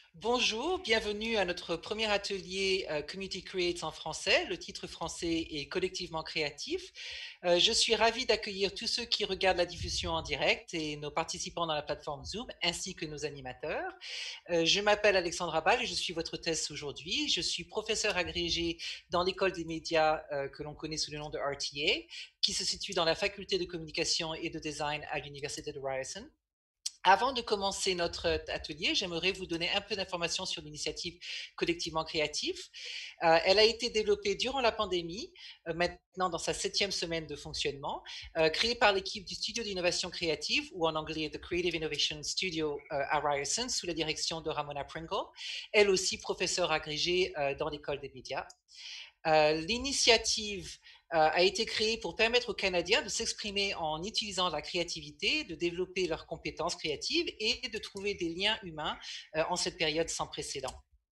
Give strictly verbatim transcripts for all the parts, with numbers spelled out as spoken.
Bonjour, bienvenue à notre premier atelier euh, Community Creates en français. Le titre français est Collectivement créatif. Euh, je suis ravie d'accueillir tous ceux qui regardent la diffusion en direct et nos participants dans la plateforme Zoom, ainsi que nos animateurs. Euh, je m'appelle Alexandra Ball et je suis votre hôtesse aujourd'hui. Je suis professeur agrégé dans l'école des médias euh, que l'on connaît sous le nom de R T A, qui se situe dans la faculté de communication et de design à l'université de Ryerson. Avant de commencer notre atelier, j'aimerais vous donner un peu d'informations sur l'initiative Collectivement Créatif. Euh, elle a été développée durant la pandémie, euh, maintenant dans sa septième semaine de fonctionnement, euh, créée par l'équipe du Studio d'innovation créative, ou en anglais The Creative Innovation Studio euh, à Ryerson, sous la direction de Ramona Pringle, elle aussi professeure agrégée euh, dans l'école des médias. Euh, L'initiative euh, a été créée pour permettre aux Canadiens de s'exprimer en utilisant la créativité, de développer leurs compétences créatives et de trouver des liens humains euh, en cette période sans précédent.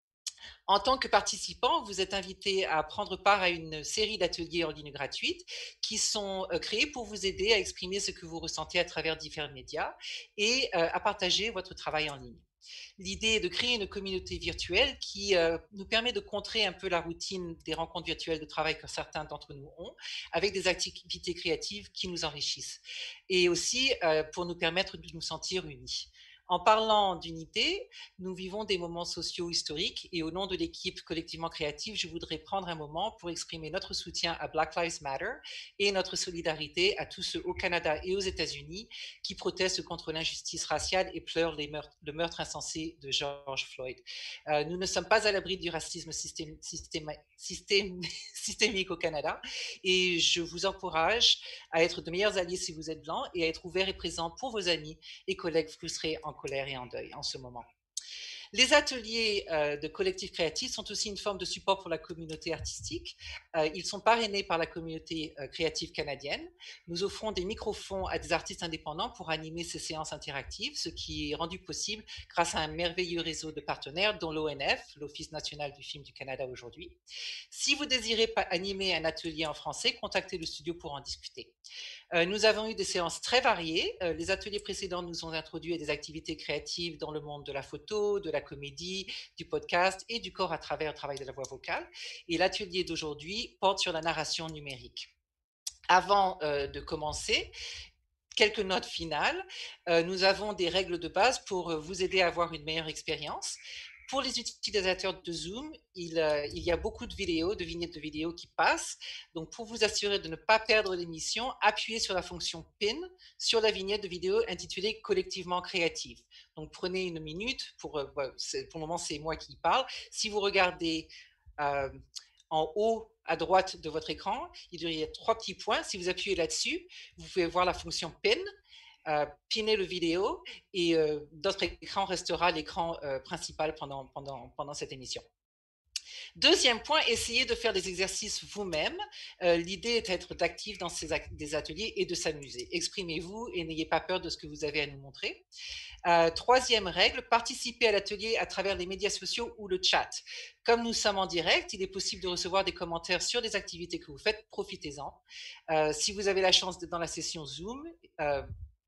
En tant que participant, vous êtes invité à prendre part à une série d'ateliers en ligne gratuite qui sont euh, créés pour vous aider à exprimer ce que vous ressentez à travers différents médias et euh, à partager votre travail en ligne. L'idée est de créer une communauté virtuelle qui euh, nous permet de contrer un peu la routine des rencontres virtuelles de travail que certains d'entre nous ont, avec des activités créatives qui nous enrichissent, et aussi euh, pour nous permettre de nous sentir unis. En parlant d'unité, nous vivons des moments sociaux historiques et au nom de l'équipe collectivement créative, je voudrais prendre un moment pour exprimer notre soutien à Black Lives Matter et notre solidarité à tous ceux au Canada et aux États-Unis qui protestent contre l'injustice raciale et pleurent les meurtres, le meurtre insensé de George Floyd. Euh, nous ne sommes pas à l'abri du racisme systém, systém, systém, systémique au Canada et je vous encourage à être de meilleurs alliés si vous êtes blanc et à être ouvert et présent pour vos amis et collègues frustrés, en colère et en deuil en ce moment. Les ateliers euh, de collectifs créatifs sont aussi une forme de support pour la communauté artistique. Euh, ils sont parrainés par la communauté euh, créative canadienne. Nous offrons des microphones à des artistes indépendants pour animer ces séances interactives, ce qui est rendu possible grâce à un merveilleux réseau de partenaires, dont l'O N F, l'Office national du film du Canada aujourd'hui. Si vous désirez animer un atelier en français, contactez le studio pour en discuter. Euh, nous avons eu des séances très variées. Euh, les ateliers précédents nous ont introduit à des activités créatives dans le monde de la photo, de la comédie, du podcast et du corps à travers le travail de la voix vocale. Et l'atelier d'aujourd'hui porte sur la narration numérique. Avant euh, de commencer, quelques notes finales. Euh, nous avons des règles de base pour euh, vous aider à avoir une meilleure expérience. Pour les utilisateurs de Zoom, il, euh, il, y a beaucoup de vidéos, de vignettes de vidéos qui passent. Donc, pour vous assurer de ne pas perdre l'émission, appuyez sur la fonction Pin sur la vignette de vidéo intitulée Collectivement créative. Donc, prenez une minute. Pour, euh, pour le moment, c'est moi qui parle. Si vous regardez euh, en haut à droite de votre écran, il y a trois petits points. Si vous appuyez là-dessus, vous pouvez voir la fonction Pin, euh, pinner le vidéo et euh, notre écran restera l'écran euh, principal pendant, pendant, pendant cette émission. Deuxième point, essayez de faire des exercices vous-même. Euh, L'idée est d'être actif dans ces des ateliers et de s'amuser. Exprimez-vous et n'ayez pas peur de ce que vous avez à nous montrer. Euh, troisième règle, participez à l'atelier à travers les médias sociaux ou le chat. Comme nous sommes en direct, il est possible de recevoir des commentaires sur les activités que vous faites. Profitez-en. Euh, si vous avez la chance d'être dans la session Zoom, euh,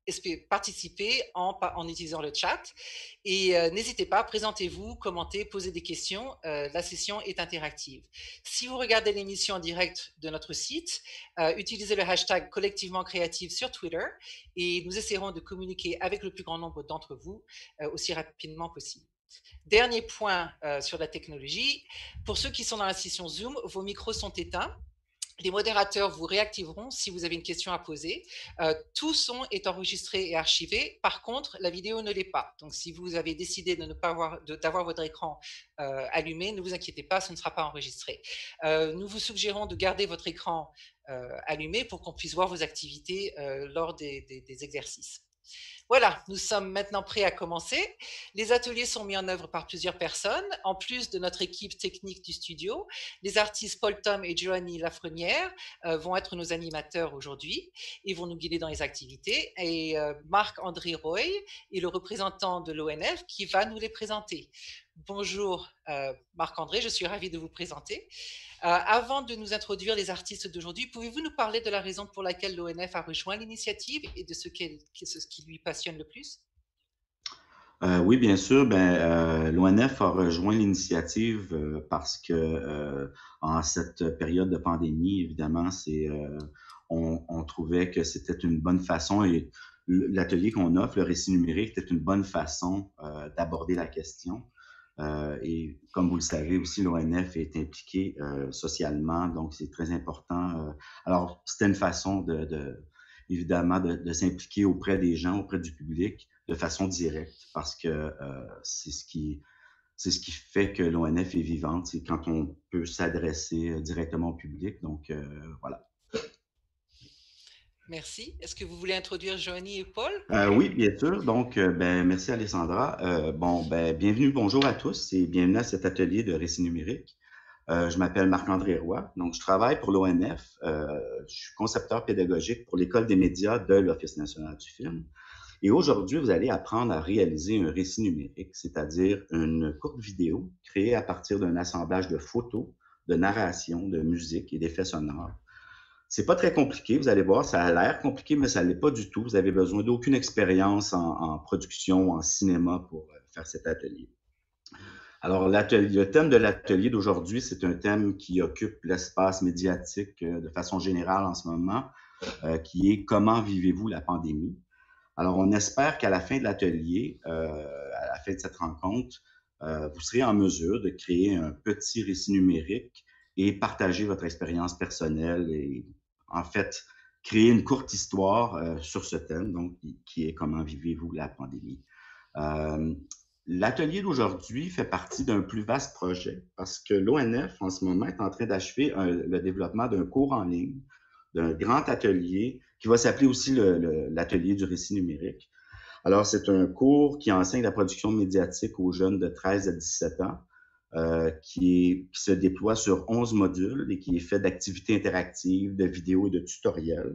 participez en, en, utilisant le chat et euh, n'hésitez pas, présentez-vous, commentez, posez des questions. Euh, la session est interactive. Si vous regardez l'émission en direct de notre site, euh, utilisez le hashtag collectivement créatif sur Twitter et nous essaierons de communiquer avec le plus grand nombre d'entre vous euh, aussi rapidement possible. Dernier point euh, sur la technologie, pour ceux qui sont dans la session Zoom, vos micros sont éteints. Les modérateurs vous réactiveront si vous avez une question à poser. Euh, tout son est enregistré et archivé. Par contre, la vidéo ne l'est pas. Donc, si vous avez décidé de ne pas avoir, d'avoir votre écran euh, allumé, ne vous inquiétez pas, ce ne sera pas enregistré. Euh, nous vous suggérons de garder votre écran euh, allumé pour qu'on puisse voir vos activités euh, lors des, des, des exercices. Voilà, nous sommes maintenant prêts à commencer. Les ateliers sont mis en œuvre par plusieurs personnes. En plus de notre équipe technique du studio, les artistes Paul Tom et Joanny Lafrenière euh, vont être nos animateurs aujourd'hui et vont nous guider dans les activités. Et euh, Marc-André Roy est le représentant de l'O N F qui va nous les présenter. Bonjour euh, Marc-André, je suis ravie de vous présenter. Euh, avant de nous introduire les artistes d'aujourd'hui, pouvez-vous nous parler de la raison pour laquelle l'O N F a rejoint l'initiative et de ce, ce qui lui passionne le plus? Euh, oui, bien sûr. Ben, euh, l'O N F a rejoint l'initiative euh, parce que euh, en cette période de pandémie, évidemment, c'est euh, on, on trouvait que c'était une bonne façon et l'atelier qu'on offre, le récit numérique, était une bonne façon euh, d'aborder la question. Euh, et comme vous le savez aussi, l'O N F est impliqué euh, socialement, donc c'est très important. Euh, alors, c'était une façon de, de évidemment de, de s'impliquer auprès des gens, auprès du public, de façon directe, parce que euh, c'est ce qui c'est ce qui fait que l'O N F est vivante, c'est quand on peut s'adresser directement au public. Donc euh, voilà. Merci. Est-ce que vous voulez introduire Joanie et Paul? Euh, oui, bien sûr. Donc, euh, ben, merci Alessandra. Euh, bon, ben, bienvenue, bonjour à tous et bienvenue à cet atelier de récit numérique. Euh, je m'appelle Marc-André Roy. Donc, je travaille pour l'O N F. Euh, je suis concepteur pédagogique pour l'École des médias de l'Office national du film. Et aujourd'hui, vous allez apprendre à réaliser un récit numérique, c'est-à-dire une courte vidéo créée à partir d'un assemblage de photos, de narration, de musique et d'effets sonores. C'est pas très compliqué, vous allez voir, ça a l'air compliqué, mais ça l'est pas du tout. Vous avez besoin d'aucune expérience en, en production, en cinéma pour faire cet atelier. Alors, le thème de l'atelier d'aujourd'hui, c'est un thème qui occupe l'espace médiatique euh, de façon générale en ce moment, euh, qui est « Comment vivez-vous la pandémie ?» Alors, on espère qu'à la fin de l'atelier, euh, à la fin de cette rencontre, euh, vous serez en mesure de créer un petit récit numérique et partager votre expérience personnelle et, en fait, créer une courte histoire euh, sur ce thème, donc, qui est « Comment vivez-vous la pandémie ?» euh, L'atelier d'aujourd'hui fait partie d'un plus vaste projet parce que l'O N F, en ce moment, est en train d'achever le développement d'un cours en ligne, d'un grand atelier qui va s'appeler aussi l'atelier du récit numérique. Alors, c'est un cours qui enseigne la production médiatique aux jeunes de treize à dix-sept ans, euh, qui, est, qui se déploie sur onze modules et qui est fait d'activités interactives, de vidéos et de tutoriels.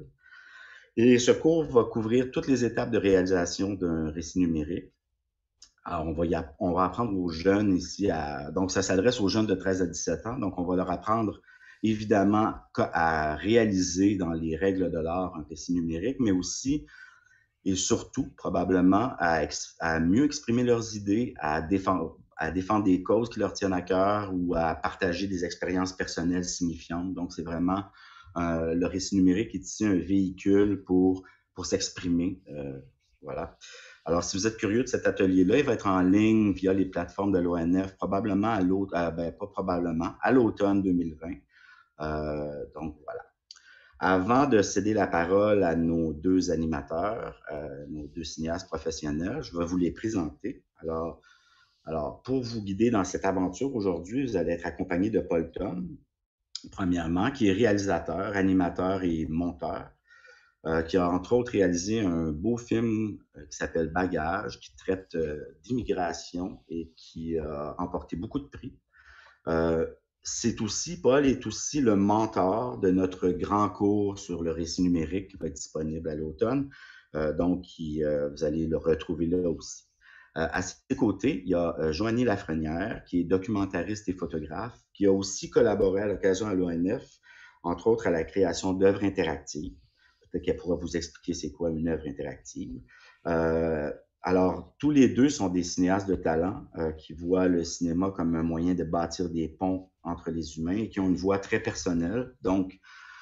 Et ce cours va couvrir toutes les étapes de réalisation d'un récit numérique. Alors, on va, y on va apprendre aux jeunes ici, à, donc ça s'adresse aux jeunes de treize à dix-sept ans, donc on va leur apprendre évidemment à réaliser dans les règles de l'art un récit numérique, mais aussi et surtout probablement à, à mieux exprimer leurs idées, à défendre, à défendre des causes qui leur tiennent à cœur ou à partager des expériences personnelles signifiantes. Donc, c'est vraiment euh, le récit numérique est ici un véhicule pour, pour s'exprimer. Euh, voilà. Alors, si vous êtes curieux de cet atelier-là, il va être en ligne via les plateformes de l'O N F, probablement à l'automne, ben, pas probablement, à l'automne deux mille vingt. Euh, donc, voilà. Avant de céder la parole à nos deux animateurs, euh, nos deux cinéastes professionnels, je vais vous les présenter. Alors, alors, pour vous guider dans cette aventure aujourd'hui, vous allez être accompagné de Paul Thom, premièrement, qui est réalisateur, animateur et monteur. Euh, qui a entre autres réalisé un beau film euh, qui s'appelle Bagage, qui traite euh, d'immigration et qui a remporté beaucoup de prix. Euh, c'est aussi, Paul est aussi le mentor de notre grand cours sur le récit numérique qui va être disponible à l'automne. Euh, donc, qui, euh, vous allez le retrouver là aussi. Euh, à ses côtés, il y a euh, Joanie Lafrenière, qui est documentariste et photographe, qui a aussi collaboré à l'occasion à l'O N F, entre autres à la création d'œuvres interactives. Peut-être qu'elle pourra vous expliquer c'est quoi une œuvre interactive. Euh, alors, tous les deux sont des cinéastes de talent euh, qui voient le cinéma comme un moyen de bâtir des ponts entre les humains et qui ont une voix très personnelle. Donc,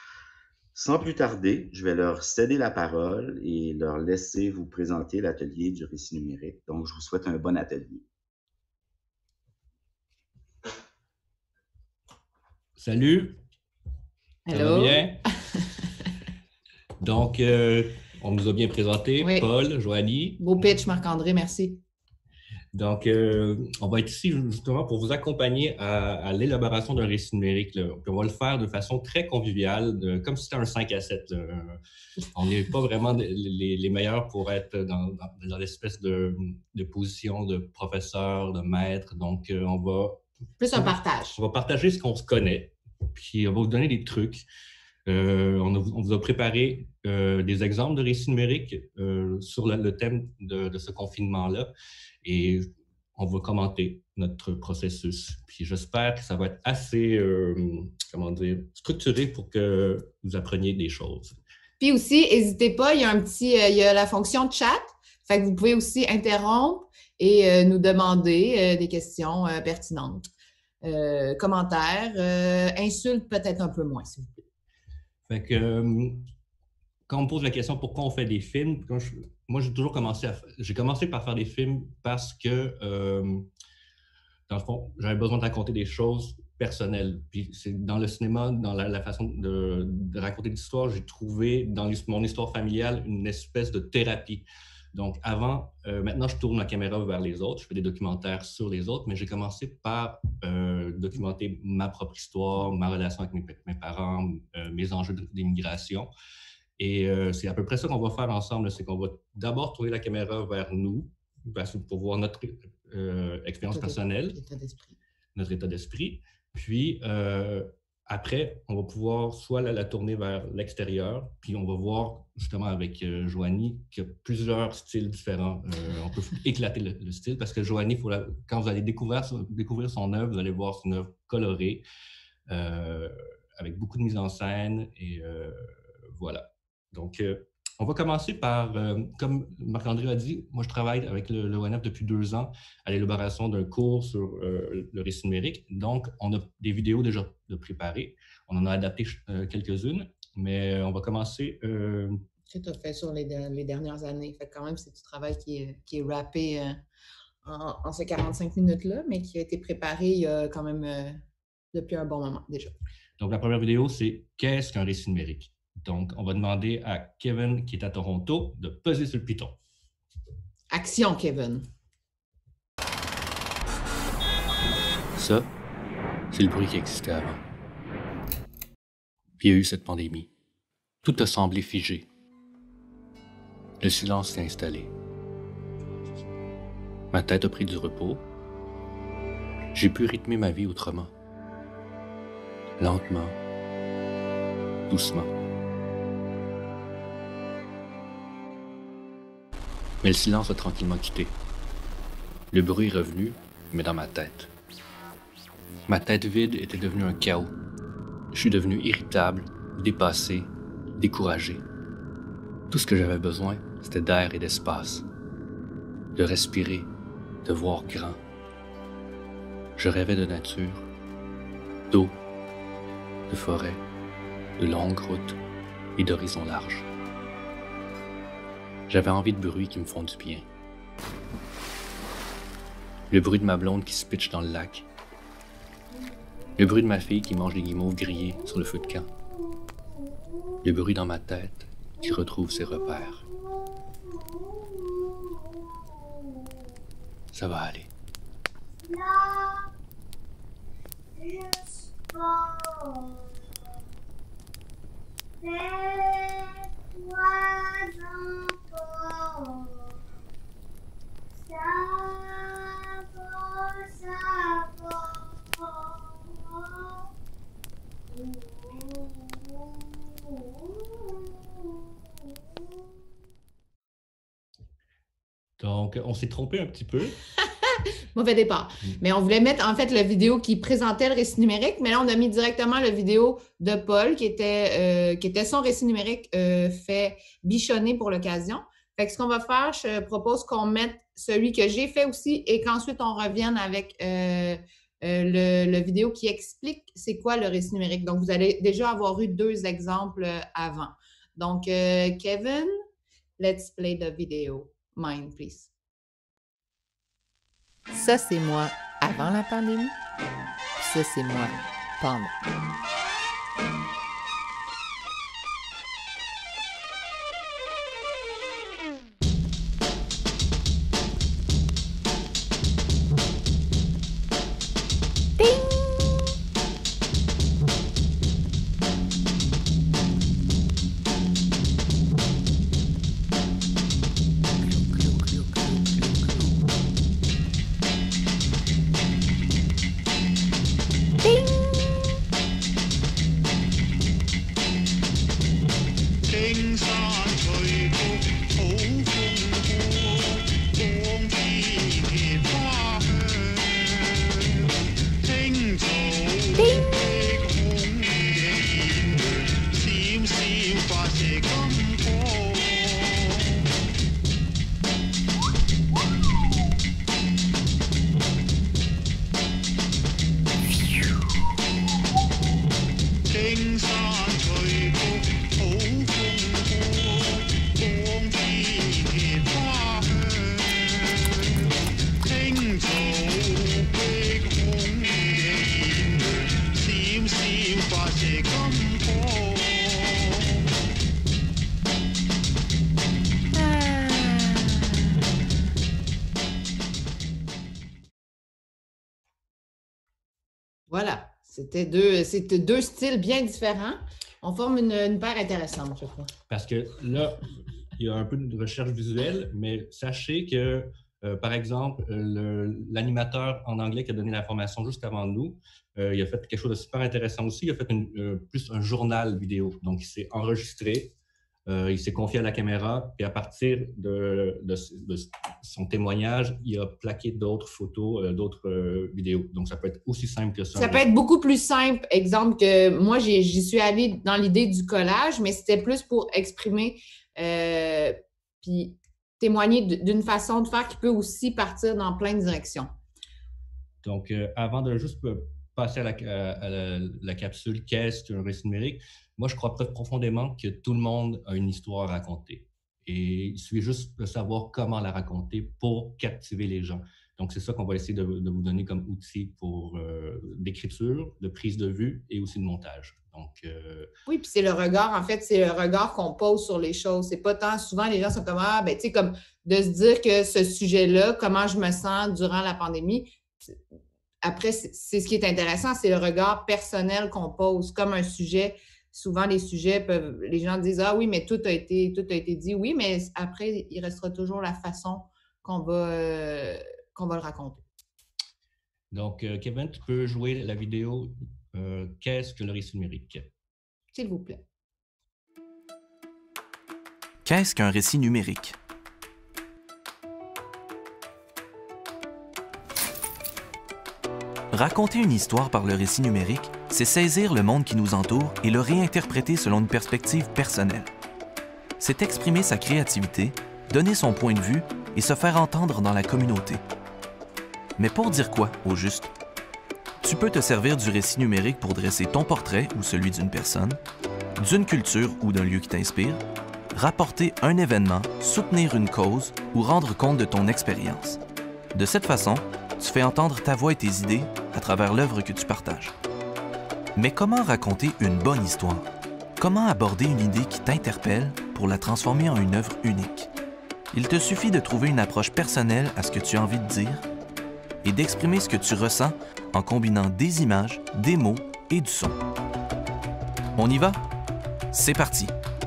sans plus tarder, je vais leur céder la parole et leur laisser vous présenter l'atelier du récit numérique. Donc, je vous souhaite un bon atelier. Salut, Hello. Ça va bien? Donc, euh, on nous a bien présenté, oui. Paul, Joanie. Beau pitch, Marc-André, merci. Donc, euh, on va être ici justement pour vous accompagner à, à l'élaboration d'un récit numérique. Là. On va le faire de façon très conviviale, de, comme si c'était un cinq à sept. Là. On n'est pas vraiment les, les meilleurs pour être dans, dans, dans l'espèce de, de position de professeur, de maître. Donc, euh, on va... Plus un partage. On va partager ce qu'on se connaît, puis on va vous donner des trucs. Euh, on, a, on vous a préparé euh, des exemples de récits numériques euh, sur le, le thème de, de ce confinement-là. Et on va commenter notre processus. Puis j'espère que ça va être assez, euh, comment dire, structuré pour que vous appreniez des choses. Puis aussi, n'hésitez pas, il y a un petit, euh, il y a la fonction chat. Fait que vous pouvez aussi interrompre et euh, nous demander euh, des questions euh, pertinentes. Euh, commentaires, euh, insultes peut-être un peu moins, s'il vous plaît. Fait que euh, quand on me pose la question pourquoi on fait des films, quand je, moi j'ai toujours commencé à j'ai commencé par faire des films parce que euh, dans le fond, j'avais besoin de raconter des choses personnelles. Puis c'est dans le cinéma, dans la, la façon de, de raconter l'histoire, j'ai trouvé dans mon histoire familiale une espèce de thérapie. Donc avant, euh, maintenant je tourne la caméra vers les autres, je fais des documentaires sur les autres, mais j'ai commencé par euh, documenter ma propre histoire, ma relation avec mes, mes parents, euh, mes enjeux d'immigration. Et euh, c'est à peu près ça qu'on va faire ensemble, c'est qu'on va d'abord tourner la caméra vers nous, pour voir notre euh, expérience personnelle, état d'esprit. notre état d'esprit. Puis euh, après, on va pouvoir soit la, la tourner vers l'extérieur, puis on va voir justement avec euh, Joanie qu'il y a plusieurs styles différents. Euh, on peut éclater le, le style parce que Joanie, faut la, quand vous allez découvrir, découvrir son œuvre, vous allez voir son œuvre colorée, euh, avec beaucoup de mise en scène et euh, voilà. Donc, euh, on va commencer par, euh, comme Marc-André a dit, moi je travaille avec le, le O N F depuis deux ans à l'élaboration d'un cours sur euh, le récit numérique. Donc, on a des vidéos déjà de préparées. On en a adapté euh, quelques-unes, mais on va commencer... Euh... Que tu as fait sur les, les dernières années. Fait quand même, c'est du travail qui est, qui est rappé euh, en, en ces quarante-cinq minutes-là, mais qui a été préparé euh, quand même euh, depuis un bon moment déjà. Donc, la première vidéo, c'est « Qu'est-ce qu'un récit numérique ?» Donc, on va demander à Kevin, qui est à Toronto, de peser sur le piton. Action, Kevin. Ça, c'est le bruit qui existait avant. Puis il y a eu cette pandémie. Tout a semblé figé. Le silence s'est installé. Ma tête a pris du repos. J'ai pu rythmer ma vie autrement. Lentement. Doucement. Mais le silence a tranquillement quitté. Le bruit est revenu, mais dans ma tête. Ma tête vide était devenue un chaos. Je suis devenu irritable, dépassé, découragé. Tout ce que j'avais besoin, c'était d'air et d'espace. De respirer, de voir grand. Je rêvais de nature, d'eau, de forêt, de longues routes et d'horizons larges. J'avais envie de bruits qui me font du bien. Le bruit de ma blonde qui se pitche dans le lac. Le bruit de ma fille qui mange des guimauves grillés sur le feu de camp. Le bruit dans ma tête qui retrouve ses repères. Ça va aller. Là, je sport. Fais-toi encore. Ça va, ça va. Donc, on s'est trompé un petit peu. Mauvais départ. Mm. Mais on voulait mettre, en fait, la vidéo qui présentait le récit numérique, mais là, on a mis directement la vidéo de Paul, qui était, euh, qui était son récit numérique euh, fait bichonner pour l'occasion. Fait que ce qu'on va faire, je propose qu'on mette celui que j'ai fait aussi et qu'ensuite, on revienne avec euh, euh, le, le vidéo qui explique c'est quoi le récit numérique. Donc, vous allez déjà avoir eu deux exemples avant. Donc, euh, Kevin, let's play the video. Mine, please. Ça, c'est moi avant la pandémie. Ça, c'est moi pendant. t'es comme une peau. Voilà. C'était deux, c'était deux styles bien différents. On forme une, une paire intéressante, je crois. Parce que là, il y a un peu de recherche visuelle, mais sachez que, euh, par exemple, le- l'animateur en anglais qui a donné l'information juste avant nous, euh, il a fait quelque chose de super intéressant aussi. Il a fait une, euh, plus un journal vidéo. Donc, il s'est enregistré, euh, il s'est confié à la caméra, et à partir de, de, de son témoignage, il a plaqué d'autres photos, euh, d'autres euh, vidéos. Donc, ça peut être aussi simple que ça. Ça peut être beaucoup plus simple. Exemple que moi, j'ai- j'y suis allée dans l'idée du collage, mais c'était plus pour exprimer euh, puis témoigner d- d'une façon de faire qui peut aussi partir dans plein de directions. Donc, euh, avant de juste euh, passer à la, à la, la capsule « Qu'est-ce qu'un récit numérique ?» Moi, je crois profondément que tout le monde a une histoire à raconter. Et il suffit juste de savoir comment la raconter pour captiver les gens. Donc, c'est ça qu'on va essayer de, de vous donner comme outil pour euh, d'écriture, de prise de vue et aussi de montage. Donc, euh, Oui, puis c'est le regard, en fait, c'est le regard qu'on pose sur les choses. C'est pas tant, souvent, les gens sont comme, ah, ben, tu sais, comme de se dire que ce sujet-là, comment je me sens durant la pandémie. Après, c'est c'est ce qui est intéressant, c'est le regard personnel qu'on pose comme un sujet. Souvent, les sujets peuvent, les gens disent, ah oui, mais tout a été, tout a été dit. Oui, mais après, il restera toujours la façon qu'on va, euh, qu'on va le raconter. donc euh, Kevin, tu peux jouer la vidéo euh, « Qu'est-ce que le récit numérique ?» S'il vous plaît. Qu'est-ce qu'un récit numérique? Raconter une histoire par le récit numérique, c'est saisir le monde qui nous entoure et le réinterpréter selon une perspective personnelle. C'est exprimer sa créativité, donner son point de vue et se faire entendre dans la communauté. Mais pour dire quoi, au juste? Tu peux te servir du récit numérique pour dresser ton portrait ou celui d'une personne, d'une culture ou d'un lieu qui t'inspire, rapporter un événement, soutenir une cause ou rendre compte de ton expérience. De cette façon, tu fais entendre ta voix et tes idées à travers l'œuvre que tu partages. Mais comment raconter une bonne histoire? Comment aborder une idée qui t'interpelle pour la transformer en une œuvre unique? Il te suffit de trouver une approche personnelle à ce que tu as envie de dire et d'exprimer ce que tu ressens en combinant des images, des mots et du son. On y va? C'est parti!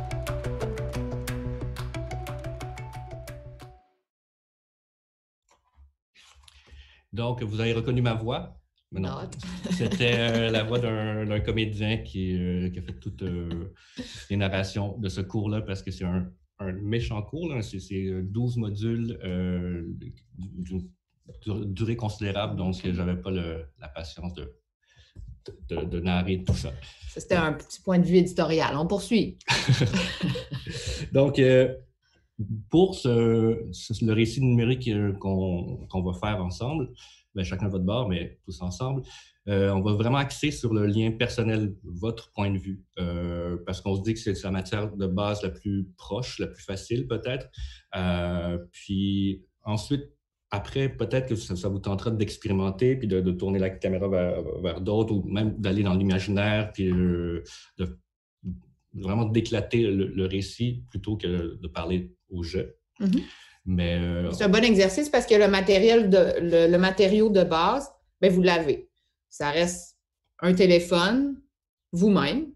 Donc, vous avez reconnu ma voix? Mais non, Not. c'était euh, la voix d'un d'un comédien qui, euh, qui a fait toutes euh, les narrations de ce cours-là parce que c'est un, un méchant cours. C'est c'est douze modules euh, d'une dur- durée considérable, donc je n'avais pas le- la patience de, de, de narrer tout ça. Ça, c'était un petit point de vue éditorial. On poursuit. Donc, euh, pour ce, ce- le récit numérique euh, qu'on qu'on va faire ensemble, ben, chacun de votre bord, mais tous ensemble, euh, on va vraiment axer sur le lien personnel, votre point de vue, euh, parce qu'on se dit que c'est la matière de base la plus proche, la plus facile peut-être. Euh, puis ensuite, après, peut-être que ça, ça vous tentera d'expérimenter, puis de, de tourner la caméra vers, vers d'autres, ou même d'aller dans l'imaginaire, puis euh, de vraiment d'éclater le, le récit plutôt que de parler au jeu. Mhm. Mais euh, C'est un bon exercice parce que le matériel de, le, le matériau de base, ben, vous l'avez. Ça reste un téléphone, vous-même.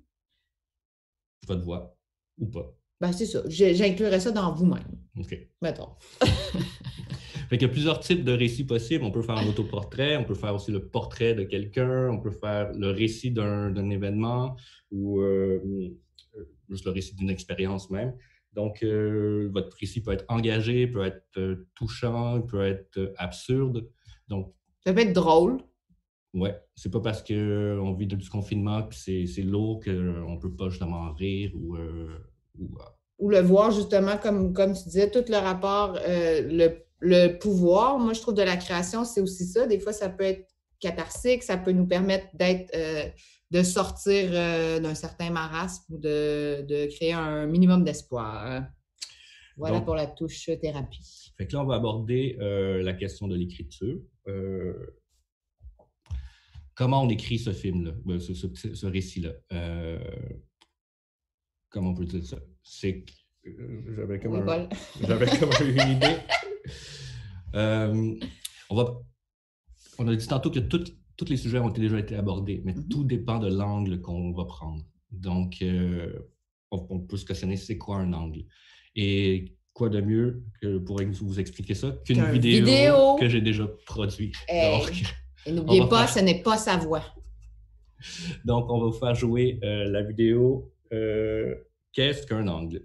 votre voix ou pas. Ben, c'est ça. J'ai- J'inclurais ça dans vous-même. OK. Mettons. Fait qu'il y a plusieurs types de récits possibles. On peut faire un autoportrait, on peut faire aussi le portrait de quelqu'un, on peut faire le récit d'un d'un événement ou euh, juste le récit d'une expérience même. Donc, euh, votre récit peut être engagé, peut être euh, touchant, peut être euh, absurde. Donc, Ça peut être drôle. ouais, c'est pas parce qu'on vit du confinement que c'est c'est lourd qu'on peut pas justement rire ou... euh, ou euh, Ou le voir justement, comme, comme tu disais, tout le rapport, euh, le, le pouvoir. Moi, je trouve de la création, c'est aussi ça. Des fois, ça peut être catharsique, ça peut nous permettre d'être, euh, de sortir euh, d'un certain marasme ou de, de créer un minimum d'espoir. Voilà Donc, pour la touche thérapie. fait que là, on va aborder euh, la question de l'écriture. Euh, comment on écrit ce film-là, ben, ce, ce, ce récit-là. Euh, comment on peut dire ça? C'est que euh, j'avais comme, Oui, un, j'avais comme une idée. Euh, on, va, on a dit tantôt que tout, tous les sujets ont déjà été abordés, mais mm-hmm. tout dépend de l'angle qu'on va prendre. Donc, euh, on, on peut se questionner c'est quoi un angle. Et quoi de mieux que pour vous expliquer ça qu'une vidéo, vidéo que j'ai déjà produite. Hey. Donc, et n'oubliez pas, faire... ce n'est pas sa voix. Donc, on va vous faire jouer euh, la vidéo euh, Qu'est-ce qu'un angle?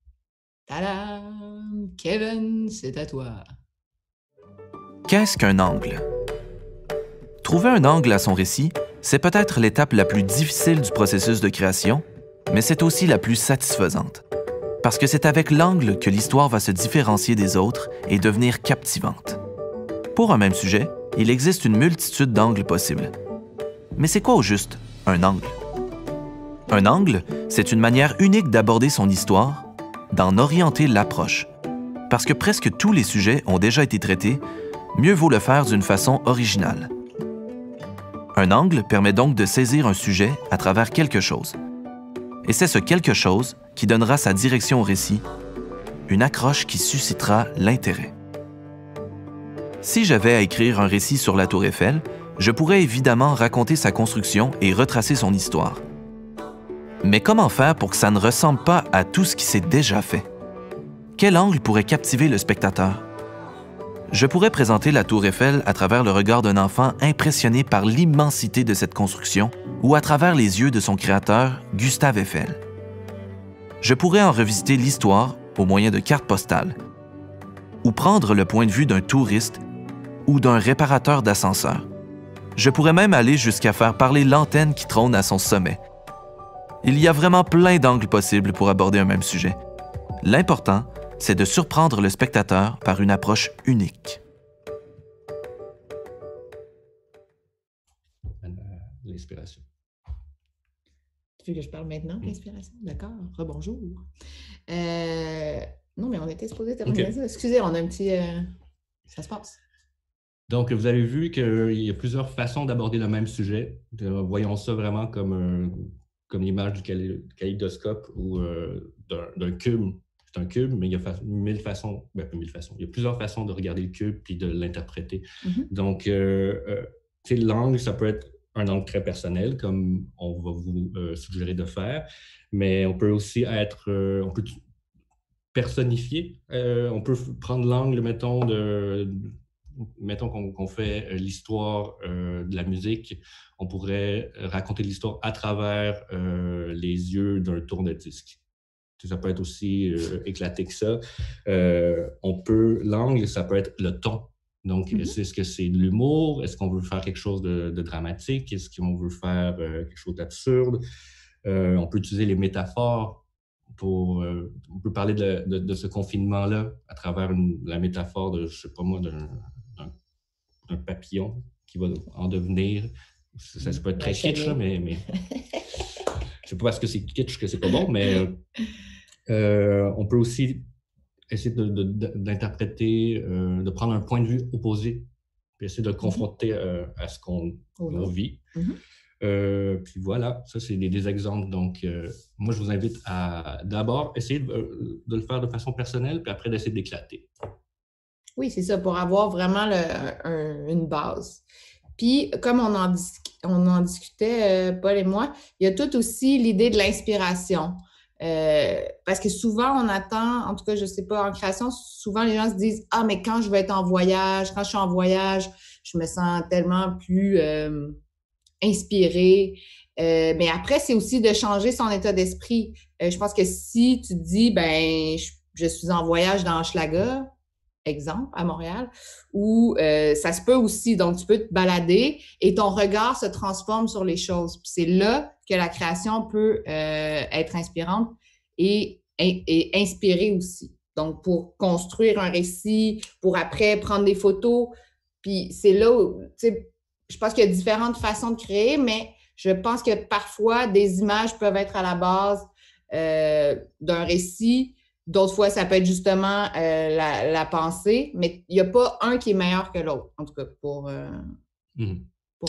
Tadam! Kevin, c'est à toi. Qu'est-ce qu'un angle? Trouver un angle à son récit, c'est peut-être l'étape la plus difficile du processus de création, mais c'est aussi la plus satisfaisante. Parce que c'est avec l'angle que l'histoire va se différencier des autres et devenir captivante. Pour un même sujet, il existe une multitude d'angles possibles. Mais c'est quoi au juste un angle? Un angle, c'est une manière unique d'aborder son histoire, d'en orienter l'approche. Parce que presque tous les sujets ont déjà été traités, mieux vaut le faire d'une façon originale. Un angle permet donc de saisir un sujet à travers quelque chose. Et c'est ce quelque chose qui donnera sa direction au récit, une accroche qui suscitera l'intérêt. Si j'avais à écrire un récit sur la Tour Eiffel, je pourrais évidemment raconter sa construction et retracer son histoire. Mais comment faire pour que ça ne ressemble pas à tout ce qui s'est déjà fait? Quel angle pourrait captiver le spectateur? Je pourrais présenter la Tour Eiffel à travers le regard d'un enfant impressionné par l'immensité de cette construction ou à travers les yeux de son créateur, Gustave Eiffel. Je pourrais en revisiter l'histoire au moyen de cartes postales ou prendre le point de vue d'un touriste ou d'un réparateur d'ascenseur. Je pourrais même aller jusqu'à faire parler l'antenne qui trône à son sommet. Il y a vraiment plein d'angles possibles pour aborder un même sujet. L'important, c'est de surprendre le spectateur par une approche unique. L'inspiration. Tu veux que je parle maintenant de l'inspiration? D'accord. Rebonjour. Euh, non, mais on était supposé terminer okay. ça. Excusez, on a un petit... Euh... Ça se passe. Donc, vous avez vu qu'il y a plusieurs façons d'aborder le même sujet. Voyons ça vraiment comme, un, comme l'image du kaléidoscope ou euh, d'un, d'un cube. C'est un cube, mais il y a fa- mille façons, ben pas mille façons, il y a plusieurs façons de regarder le cube puis de l'interpréter. Mm-hmm. Donc, euh, euh, tu sais, l'angle, ça peut être un angle très personnel, comme on va vous euh, suggérer de faire, mais on peut aussi être, euh, on peut personnifier. Euh, on peut prendre l'angle, mettons, de... Mettons qu'on, qu'on fait l'histoire euh, de la musique, on pourrait raconter l'histoire à travers euh, les yeux d'un tourne-disque. Ça peut être aussi euh, éclaté que ça. Euh, on peut, l'angle, ça peut être le ton. Donc, mm-hmm. est-ce que c'est de l'humour? Est-ce qu'on veut faire quelque chose de, de dramatique? Est-ce qu'on veut faire euh, quelque chose d'absurde? Euh, on peut utiliser les métaphores. Pour, euh, on peut parler de, de, de ce confinement-là à travers une, la métaphore de, je sais pas moi, d'un, d'un, d'un papillon qui va en devenir. Ça, ça peut être très kitsch, là, mais, mais c'est pas parce que c'est kitsch que c'est pas bon, mais euh, on peut aussi essayer de, de, de, d'interpréter, euh, de prendre un point de vue opposé, puis essayer de le confronter euh, à ce qu'on oh, vit. Mm-hmm. Euh, puis voilà, ça c'est des, des exemples. Donc, euh, moi je vous invite à d'abord essayer de, de le faire de façon personnelle, puis après d'essayer d'éclater. Oui, c'est ça, pour avoir vraiment le, un, une base. Puis, comme on en, dis- on en discutait, euh, Paul et moi, il y a tout aussi l'idée de l'inspiration. Euh, parce que souvent, on attend, en tout cas, je ne sais pas, en création, souvent les gens se disent « Ah, mais quand je vais être en voyage, quand je suis en voyage, je me sens tellement plus... Euh, inspiré. Euh, mais après, c'est aussi de changer son état d'esprit. Euh, je pense que si tu te dis, ben, je, je suis en voyage dans Hochelaga, exemple, à Montréal, où euh, ça se peut aussi, donc tu peux te balader et ton regard se transforme sur les choses. Puis c'est là que la création peut euh, être inspirante et, et, et inspirer aussi. Donc, pour construire un récit, pour après prendre des photos, puis c'est là où, tu sais, je pense qu'il y a différentes façons de créer, mais je pense que parfois, des images peuvent être à la base euh, d'un récit. D'autres fois, ça peut être justement euh, la, la pensée, mais il n'y a pas un qui est meilleur que l'autre, en tout cas, pour, euh, mmh. pour moi.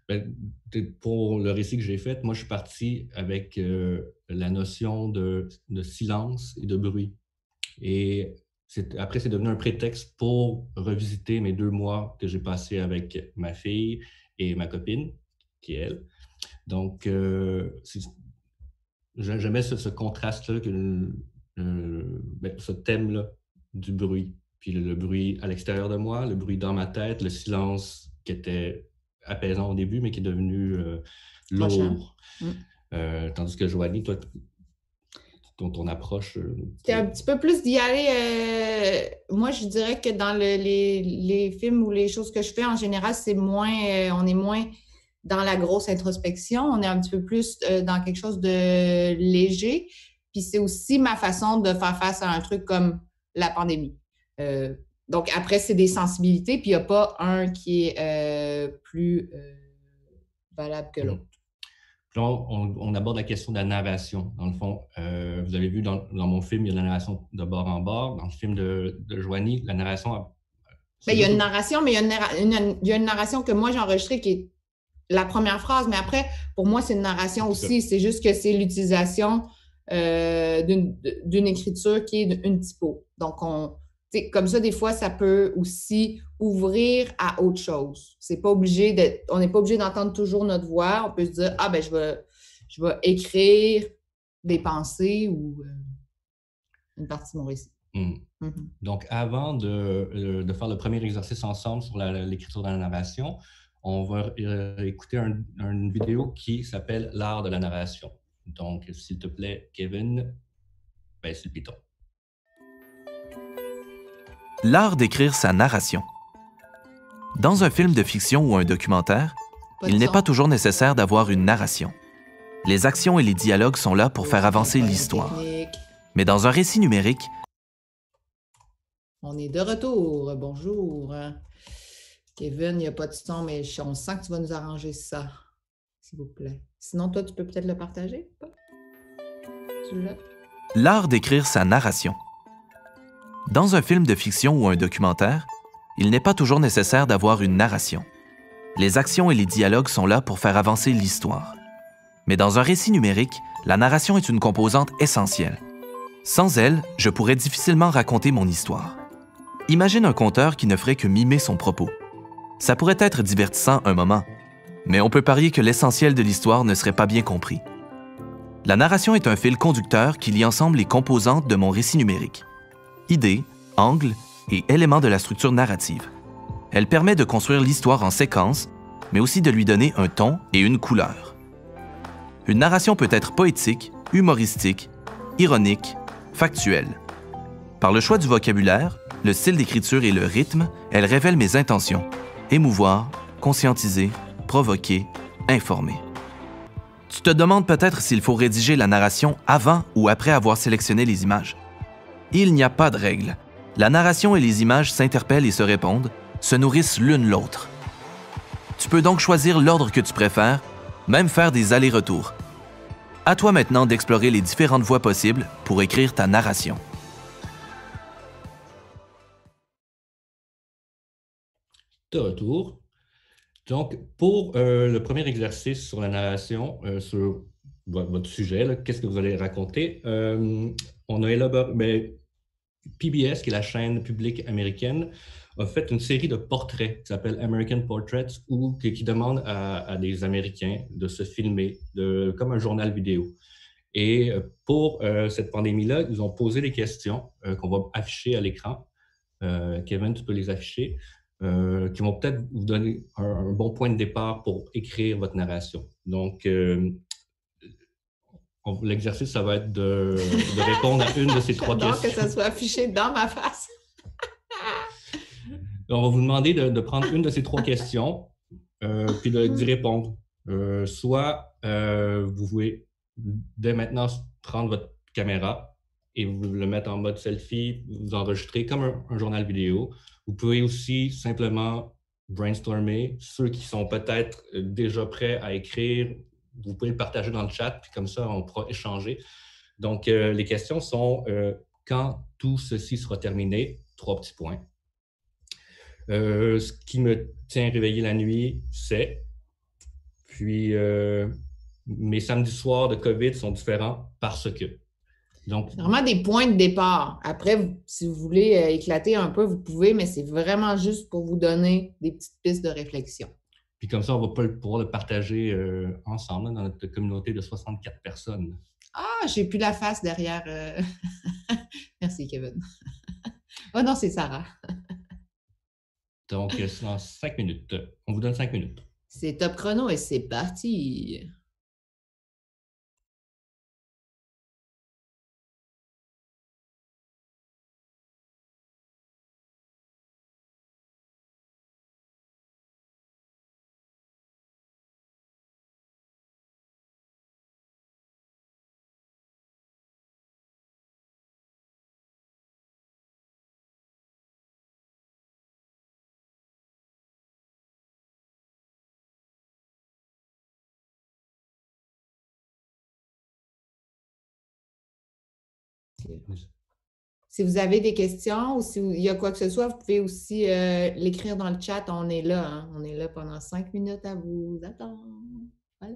Ben, pour le récit que j'ai fait, moi, je suis parti avec euh, la notion de, de silence et de bruit. Et c'est, après, c'est devenu un prétexte pour revisiter mes deux mois que j'ai passés avec ma fille et ma copine, qui est elle. Donc, euh, c'est, j'aimais ce, ce contraste-là, que, euh, ben, ce thème-là du bruit. Puis le, le bruit à l'extérieur de moi, le bruit dans ma tête, le silence qui était apaisant au début, mais qui est devenu euh, lourd. Mm. Euh, tandis que Joanie, toi, ton, ton approche... Euh, C'était un petit peu plus d'y aller... Euh, moi, je dirais que dans le, les, les films ou les choses que je fais, en général, c'est moins... Euh, on est moins dans la grosse introspection. On est un petit peu plus euh, dans quelque chose de léger. Puis c'est aussi ma façon de faire face à un truc comme la pandémie. Euh, donc, après, c'est des sensibilités, puis il n'y a pas un qui est euh, plus euh, valable que l'autre. Puis là, on, on aborde la question de la narration. Dans le fond, euh, vous avez vu dans, dans mon film, il y a la narration de bord en bord. Dans le film de, de Joanie, la narration... A, bien, il y a une narration, mais il y a une, narra- une, il y a une narration que moi, j'ai enregistrée qui est la première phrase. Mais après, pour moi, c'est une narration aussi. C'est juste que c'est l'utilisation euh, d'une, d'une écriture qui est une typo. Donc, on... comme ça, des fois, ça peut aussi ouvrir à autre chose. C'est pas obligé de, on n'est pas obligé d'entendre toujours notre voix. On peut se dire, ah, ben je vais, je vais écrire des pensées ou euh, une partie de mon récit. Mmh. Mm-hmm. Donc, avant de, de faire le premier exercice ensemble sur la, l'écriture de la narration, on va euh, écouter un, une vidéo qui s'appelle « L'art de la narration ». Donc, s'il te plaît, Kevin, ben, c'est le piton. L'art d'écrire sa narration. Dans un film de fiction ou un documentaire, il n'est pas toujours nécessaire d'avoir une narration. Les actions et les dialogues sont là pour faire avancer l'histoire. Mais dans un récit numérique... On est de retour. Bonjour. Kevin, il n'y a pas de son, mais on sent que tu vas nous arranger ça, s'il vous plaît. Sinon, toi, tu peux peut-être le partager? Tu l'as? L'art d'écrire sa narration. Dans un film de fiction ou un documentaire, il n'est pas toujours nécessaire d'avoir une narration. Les actions et les dialogues sont là pour faire avancer l'histoire. Mais dans un récit numérique, la narration est une composante essentielle. Sans elle, je pourrais difficilement raconter mon histoire. Imagine un conteur qui ne ferait que mimer son propos. Ça pourrait être divertissant un moment, mais on peut parier que l'essentiel de l'histoire ne serait pas bien compris. La narration est un fil conducteur qui lie ensemble les composantes de mon récit numérique. Idées, angles et éléments de la structure narrative. Elle permet de construire l'histoire en séquence, mais aussi de lui donner un ton et une couleur. Une narration peut être poétique, humoristique, ironique, factuelle. Par le choix du vocabulaire, le style d'écriture et le rythme, elle révèle mes intentions. Émouvoir, conscientiser, provoquer, informer. Tu te demandes peut-être s'il faut rédiger la narration avant ou après avoir sélectionné les images. Il n'y a pas de règle. La narration et les images s'interpellent et se répondent, se nourrissent l'une l'autre. Tu peux donc choisir l'ordre que tu préfères, même faire des allers-retours. À toi maintenant d'explorer les différentes voies possibles pour écrire ta narration. De retour. Donc, pour euh, le premier exercice sur la narration, euh, sur votre, votre sujet, là, qu'est-ce que vous allez raconter? Euh, on a élaboré, ben, P B S, qui est la chaîne publique américaine, a fait une série de portraits qui s'appelle American Portraits, ou qui, qui demande à, à des Américains de se filmer de, comme un journal vidéo. Et pour euh, cette pandémie-là, ils ont posé des questions euh, qu'on va afficher à l'écran. Euh, Kevin, tu peux les afficher. Euh, qui vont peut-être vous donner un, un bon point de départ pour écrire votre narration. Donc, euh, on, l'exercice, ça va être de, de répondre à une de ces trois questions. Que ça soit affiché dans ma face. On va vous demander de, de prendre une de ces trois questions, euh, puis de, d'y répondre. Euh, soit euh, vous pouvez dès maintenant prendre votre caméra et vous le mettre en mode selfie, vous enregistrer comme un, un journal vidéo. Vous pouvez aussi simplement brainstormer. Ceux qui sont peut-être déjà prêts à écrire, vous pouvez le partager dans le chat, puis comme ça, on pourra échanger. Donc, euh, les questions sont euh, quand tout ceci sera terminé, trois petits points. Euh, ce qui me tient réveillé la nuit, c'est... Puis, euh, mes samedis soirs de COVID sont différents parce que. Donc, C'est vraiment des points de départ. Après, vous- si vous voulez euh, éclater un peu, vous pouvez, mais c'est vraiment juste pour vous donner des petites pistes de réflexion. puis comme ça, on va pas le- pouvoir le partager euh, ensemble là, dans notre communauté de soixante-quatre personnes. Ah, j'ai plus la face derrière. euh. Merci, Kevin. Oh non, c'est Sarah. Donc, euh, c'est dans cinq minutes. On vous donne cinq minutes. C'est top chrono et c'est parti. Si vous avez des questions ou s'il y a quoi que ce soit, vous pouvez aussi euh, l'écrire dans le chat. On est là, hein. On est là pendant cinq minutes à vous attendre. Voilà.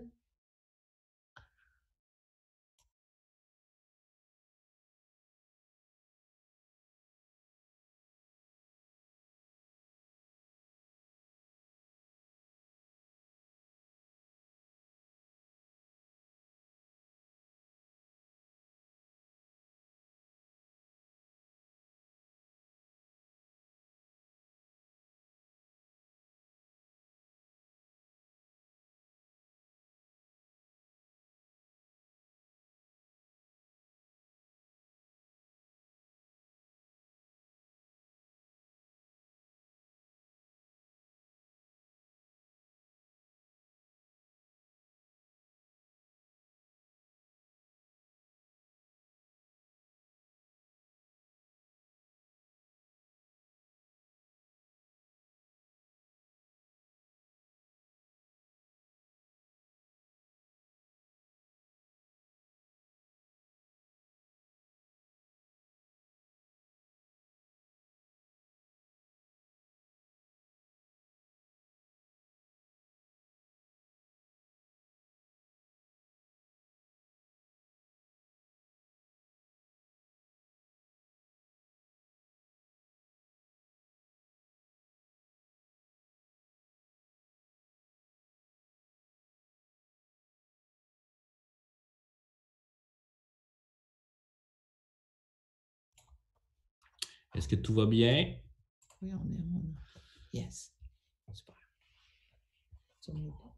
Est-ce que tout va bien? Oui, on est. On... Yes. Super. Sur le bouton.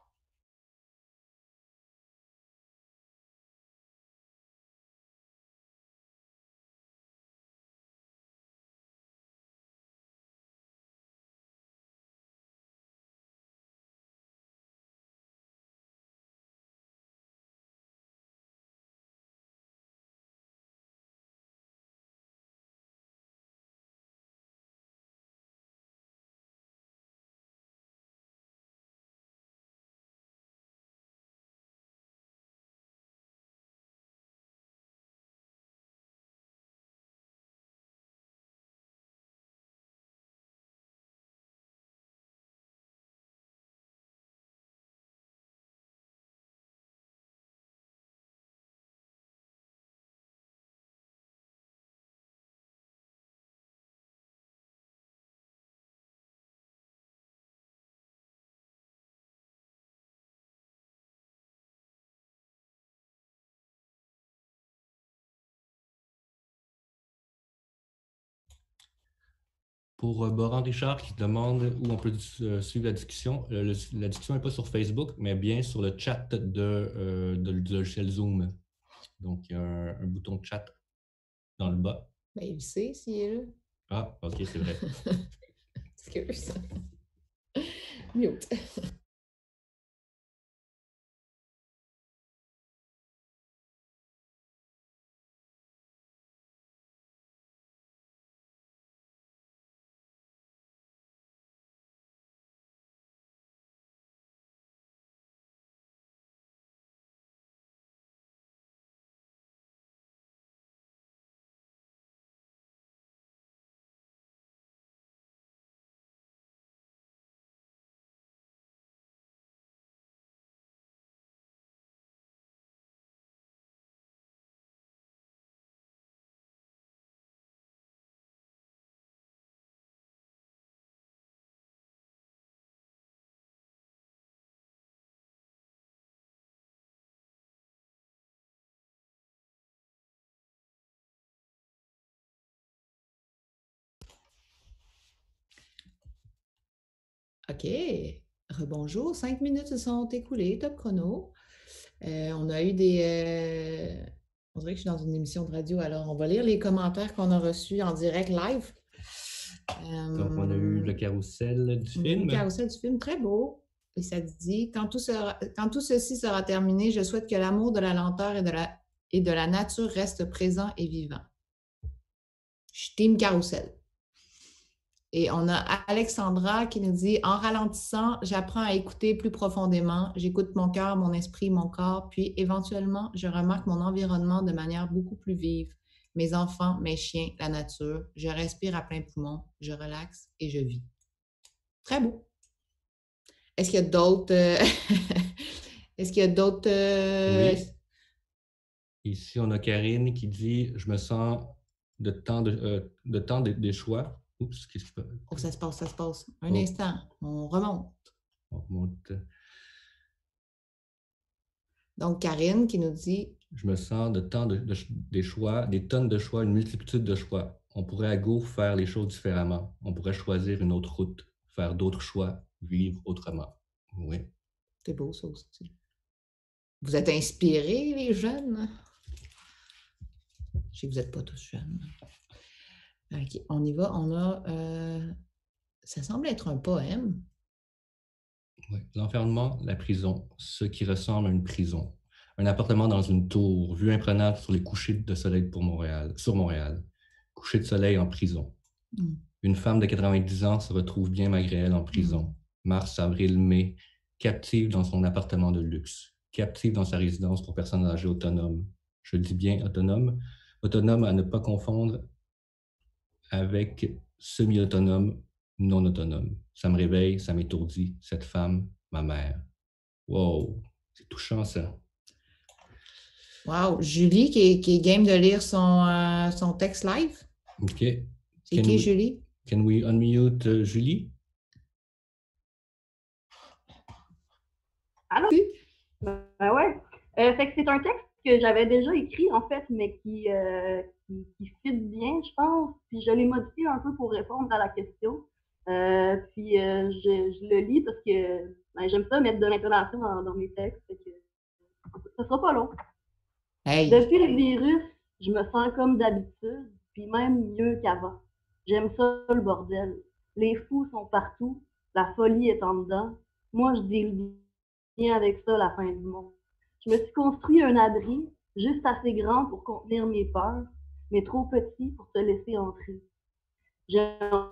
Pour euh, Boran Richard qui demande où on peut euh, suivre la discussion, euh, le- la discussion n'est pas sur Facebook, mais bien sur le chat de, euh, de- du logiciel Zoom. Donc, il y a un, un bouton de chat dans le bas. Ben, il sait s'il est là. Ah, OK, c'est vrai. Excuse. Mute. OK. Rebonjour. Cinq minutes se sont écoulées. Top chrono. Euh, on a eu des... euh, On dirait que je suis dans une émission de radio. Alors, on va lire les commentaires qu'on a reçus en direct live. Euh, Donc, on a eu le carrousel du on a eu film. le carrousel du film, très beau. Et ça dit, quand tout, sera, quand tout ceci sera terminé, je souhaite que l'amour de la lenteur et de la, et de la nature reste présent et vivant. Je suis team carrousel. Et on a Alexandra qui nous dit, en ralentissant, j'apprends à écouter plus profondément. J'écoute mon cœur, mon esprit, mon corps, puis éventuellement, je remarque mon environnement de manière beaucoup plus vive. Mes enfants, mes chiens, la nature. Je respire à plein poumon, je relaxe et je vis. Très beau. Est-ce qu'il y a d'autres... euh, Est-ce qu'il y a d'autres... euh, Oui. Ici, on a Karine qui dit « Je me sens de temps de, euh, de temps des, des choix. » Oups, qu'est-ce qui peut... Oh, ça se passe, ça se passe. Un Oh. instant, on remonte. On remonte. Donc, Karine qui nous dit... Je me sens de temps de, de, des choix, des tonnes de choix, une multitude de choix. On pourrait à go faire les choses différemment. On pourrait choisir une autre route, faire d'autres choix, vivre autrement. Oui. C'est beau, ça aussi. Vous êtes inspirés, les jeunes? Je sais que vous n'êtes pas tous jeunes. OK, on y va. On a... euh, Ça semble être un poème. Oui. L'enfermement, la prison, ce qui ressemble à une prison. Un appartement dans une tour, vue imprenable sur les couchers de soleil pour Montréal, sur Montréal. Coucher de soleil en prison. Mm. Une femme de quatre-vingt-dix ans se retrouve bien malgré elle en prison. Mm. Mars, avril, mai, captive dans son appartement de luxe. Captive dans sa résidence pour personnes âgées autonomes. Je dis bien autonome. Autonome à ne pas confondre avec semi-autonome, non autonome. Ça me réveille, ça m'étourdit. Cette femme, ma mère. Wow, c'est touchant ça. Wow, Julie qui est, qui est game de lire son, euh, son texte live. OK. C'est qui, we, Julie? Can we unmute uh, Julie? Allô? Ben ouais. Euh, fait que c'est un texte que j'avais déjà écrit, en fait, mais qui, euh, qui, qui fit bien, je pense. Puis je l'ai modifié un peu pour répondre à la question. Euh, puis euh, je, je le lis parce que ben, j'aime ça mettre de l'intonation dans, dans mes textes. Fait que ça sera pas long. Hey. Depuis le virus, je me sens comme d'habitude, puis même mieux qu'avant. J'aime ça, le bordel. Les fous sont partout, la folie est en dedans. Moi, je deal bien avec ça, la fin du monde. Je me suis construit un abri, juste assez grand pour contenir mes peurs, mais trop petit pour te laisser entrer. J'ai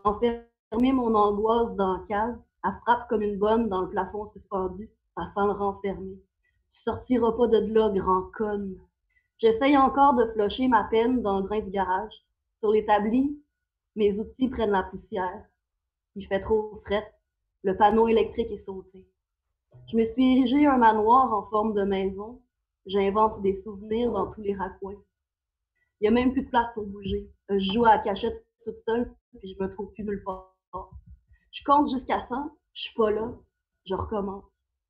enfermé mon angoisse dans la cave, elle frappe comme une bonne dans le plafond suspendu, afin de renfermer. Tu sortiras pas de là, grand conne. J'essaye encore de flusher ma peine dans le drain du garage. Sur l'établi, mes outils prennent la poussière. Il fait trop fret. Le panneau électrique est sauté. Je me suis érigé un manoir en forme de maison. J'invente des souvenirs dans tous les raccoins. Il n'y a même plus de place pour bouger. Je joue à la cachette toute seule, puis je me trouve plus nulle part. Je compte jusqu'à cent, je suis pas là, je recommence.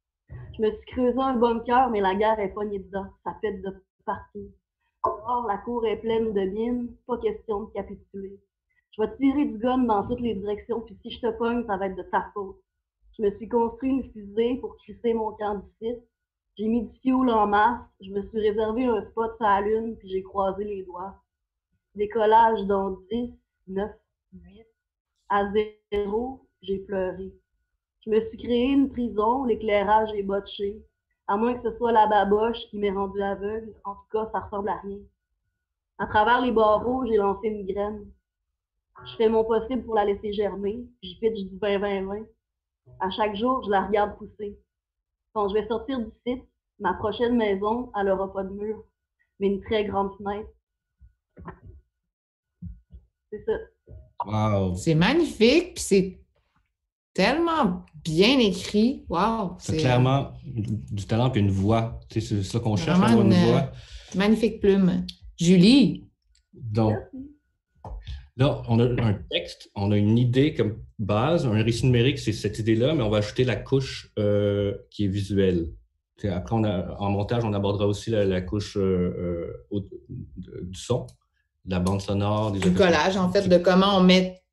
Je me suis creusé un bunker, mais la guerre est pognée dedans. Ça pète de partout. Or, la cour est pleine de mines, pas question de capituler. Je vais tirer du gun dans toutes les directions, puis si je te pogne, ça va être de ta faute. Je me suis construit une fusée pour crisser mon camp d'ici. J'ai mis du fioul en masse, je me suis réservé un spot sur la lune, puis j'ai croisé les doigts. Décollage dans dix, neuf, huit, à zéro, j'ai pleuré. Je me suis créé une prison, l'éclairage est botché. À moins que ce soit la baboche qui m'ait rendu aveugle, en tout cas, ça ressemble à rien. À travers les barreaux, j'ai lancé une graine. Je fais mon possible pour la laisser germer, j'y pitche du vingt vingt vingt. À chaque jour, je la regarde pousser. Quand je vais sortir du site, ma prochaine maison, elle n'aura pas de mur, mais une très grande fenêtre. C'est ça. Wow! C'est magnifique, puis c'est tellement bien écrit. Wow! C'est clairement du talent puis une voix. Tu sais, c'est ça qu'on cherche, vraiment une, une voix. Magnifique plume. Julie! Donc, là, on a un texte, on a une idée comme base. Un récit numérique, c'est cette idée-là, mais on va ajouter la couche euh, qui est visuelle. T'sais, après, on a, en montage, on abordera aussi la, la couche euh, euh, du son, de la bande sonore. Des du collage, en fait, de comment on met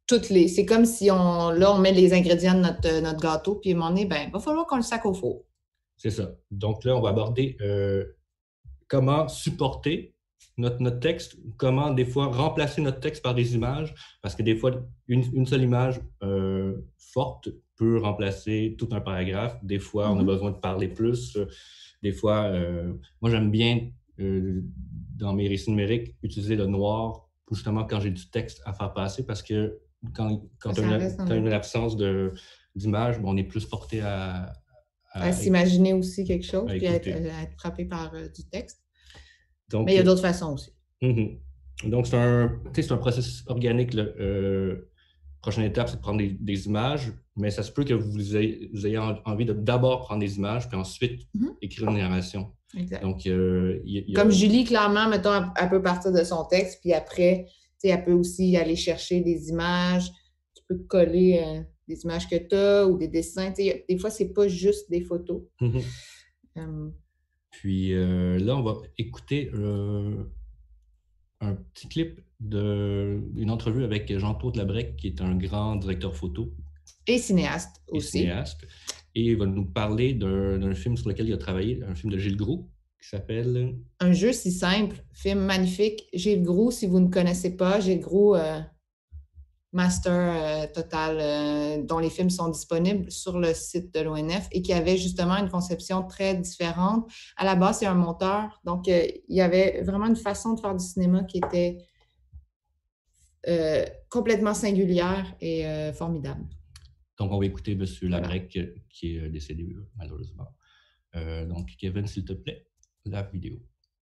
toutes les... C'est comme si on, là, on met les ingrédients de notre, notre gâteau, puis à un moment donné, ben, il va falloir qu'on le sac au four. C'est ça. Donc là, on va aborder euh, comment supporter notre, notre texte, comment des fois remplacer notre texte par des images, parce que des fois, une, une seule image euh, forte peut remplacer tout un paragraphe. Des fois, mm-hmm. on a besoin de parler plus. Des fois, euh, moi, j'aime bien, euh, dans mes récits numériques, utiliser le noir, justement, quand j'ai du texte à faire passer, parce que quand, quand tu as une, une absence de, d'image, on est plus porté à... À, à s'imaginer aussi quelque chose, puis à être, à être frappé par euh, du texte. Donc, mais il y a d'autres façons aussi. Mm-hmm. Donc, c'est un, c'est un processus organique. La euh, prochaine étape, c'est de prendre des, des images, mais ça se peut que vous ayez, vous ayez envie de d'abord prendre des images, puis ensuite mm-hmm. écrire une narration. Exact. Donc, euh, y, y a... Comme Julie, clairement, mettons, elle peut partir de son texte, puis après, elle peut aussi aller chercher des images. Tu peux coller euh, des images que tu as ou des dessins. T'sais, des fois, c'est pas juste des photos. Mm-hmm. um, Puis euh, là, on va écouter euh, un petit clip d'une entrevue avec Jean-Claude Labrec, qui est un grand directeur photo. Et cinéaste et aussi. Cinéaste. Et il va nous parler d'un film sur lequel il a travaillé, un film de Gilles Groux, qui s'appelle... Un jeu si simple, film magnifique. Gilles Groux, si vous ne connaissez pas, Gilles Groux... Euh... master euh, total, euh, dont les films sont disponibles sur le site de l'O N F et qui avait justement une conception très différente. À la base, c'est un monteur, donc euh, il y avait vraiment une façon de faire du cinéma qui était euh, complètement singulière et euh, formidable. Donc, on va écouter M. Labrec, voilà. qui est décédé malheureusement. Euh, donc, Kevin, s'il te plaît, la vidéo.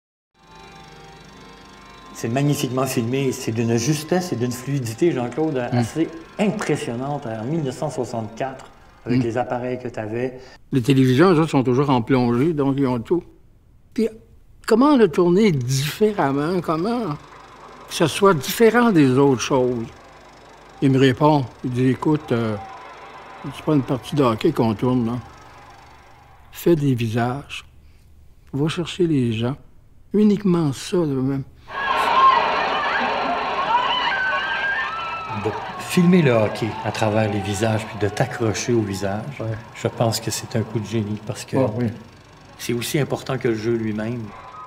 C'est magnifiquement filmé, c'est d'une justesse et d'une fluidité, Jean-Claude, mmh. assez impressionnante en mille neuf cent soixante-quatre, avec mmh. les appareils que tu avais. Les télévisions, eux autres, sont toujours en plongée, donc ils ont tout. Puis, comment le tourner différemment? Comment que ce soit différent des autres choses? Il me répond, il dit, écoute, euh, c'est pas une partie de hockey qu'on tourne, là. Fais des visages, va chercher les gens, uniquement ça, là, même. De filmer le hockey à travers les visages puis de t'accrocher au visage, ouais. Je pense que c'est un coup de génie parce que oh, oui. c'est aussi important que le jeu lui-même.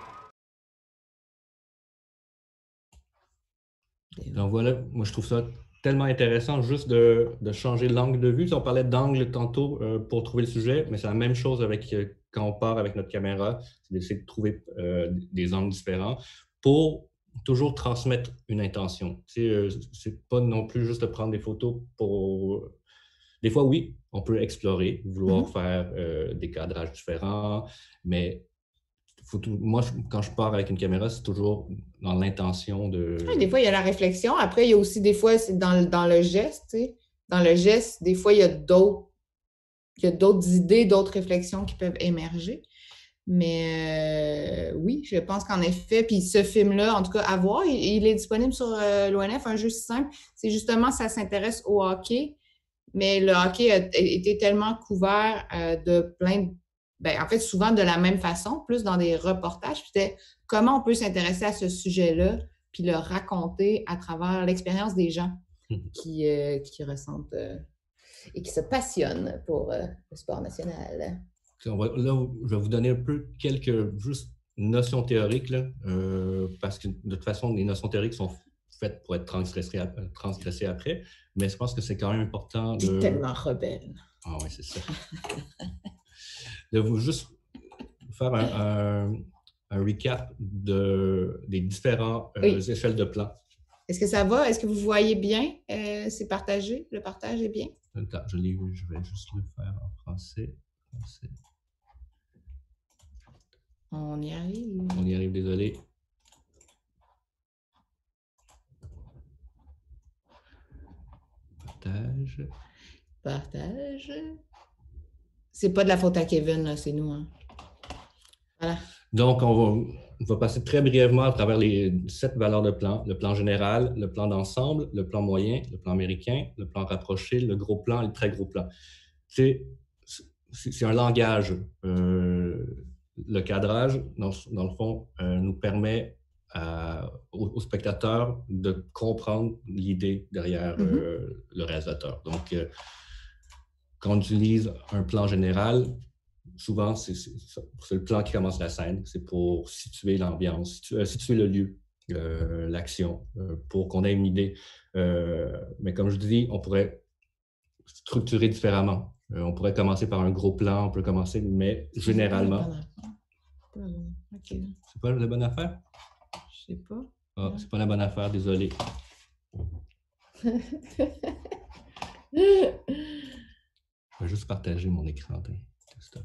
Donc voilà, moi je trouve ça tellement intéressant juste de, de changer l'angle de vue. On parlait d'angle tantôt euh, pour trouver le sujet, mais c'est la même chose avec euh, quand on part avec notre caméra, c'est d'essayer de trouver euh, des angles différents pour toujours transmettre une intention. Tu sais, euh, c'est pas non plus juste de prendre des photos pour... Des fois, oui, on peut explorer, vouloir mm-hmm. faire euh, des cadrages différents, mais faut tout... moi, quand je pars avec une caméra, c'est toujours dans l'intention de... Oui, des fois, il y a la réflexion. Après, il y a aussi des fois, c'est dans, dans le geste, tu sais. Dans le geste, des fois, il y a d'autres il y a d'autres idées, d'autres réflexions qui peuvent émerger. Mais euh, oui, je pense qu'en effet, puis ce film-là, en tout cas, à voir, il, il est disponible sur euh, l'O N F, un jeu si simple. C'est justement, ça s'intéresse au hockey, mais le hockey a été tellement couvert euh, de plein de... Ben, en fait, souvent de la même façon, plus dans des reportages. C'était comment on peut s'intéresser à ce sujet-là, puis le raconter à travers l'expérience des gens qui, euh, qui ressentent euh, et qui se passionnent pour euh, le sport national. On va, là, je vais vous donner un peu quelques juste notions théoriques, là, euh, parce que de toute façon, les notions théoriques sont faites pour être transgressées, transgressées après, mais je pense que c'est quand même important de... C'est tellement rebelle. Ah oui, c'est ça. De vous juste faire un, un, un recap de, des différents euh, oui. échelles de plan. Est-ce que ça va? Est-ce que vous voyez bien? Euh, c'est partagé? Le partage est bien? Attends, je, l'ai, je vais juste le faire en français. français. On y arrive. On y arrive, désolé. Partage. Partage. C'est pas de la faute à Kevin, là, c'est nous. Hein. Voilà. Donc, on va, on va passer très brièvement à travers les sept valeurs de plan. Le plan général, le plan d'ensemble, le plan moyen, le plan américain, le plan rapproché, le gros plan et le très gros plan. C'est, c'est un langage. Euh, le cadrage, dans, dans le fond, euh, nous permet à, aux, aux spectateurs de comprendre l'idée derrière Mhm. euh, le réalisateur. Donc, euh, quand on utilise un plan général, souvent, c'est c'est- c'est le plan qui commence la scène. C'est pour situer l'ambiance, situ- euh, situer le lieu, euh, l'action, euh, pour qu'on ait une idée. Euh, mais comme je dis, on pourrait structurer différemment. Euh, on pourrait commencer par un gros plan, on peut commencer, mais généralement, Ok, c'est pas la bonne affaire? je sais pas. Ah, c'est pas la bonne affaire, désolé. Je vais juste partager mon écran. Stop.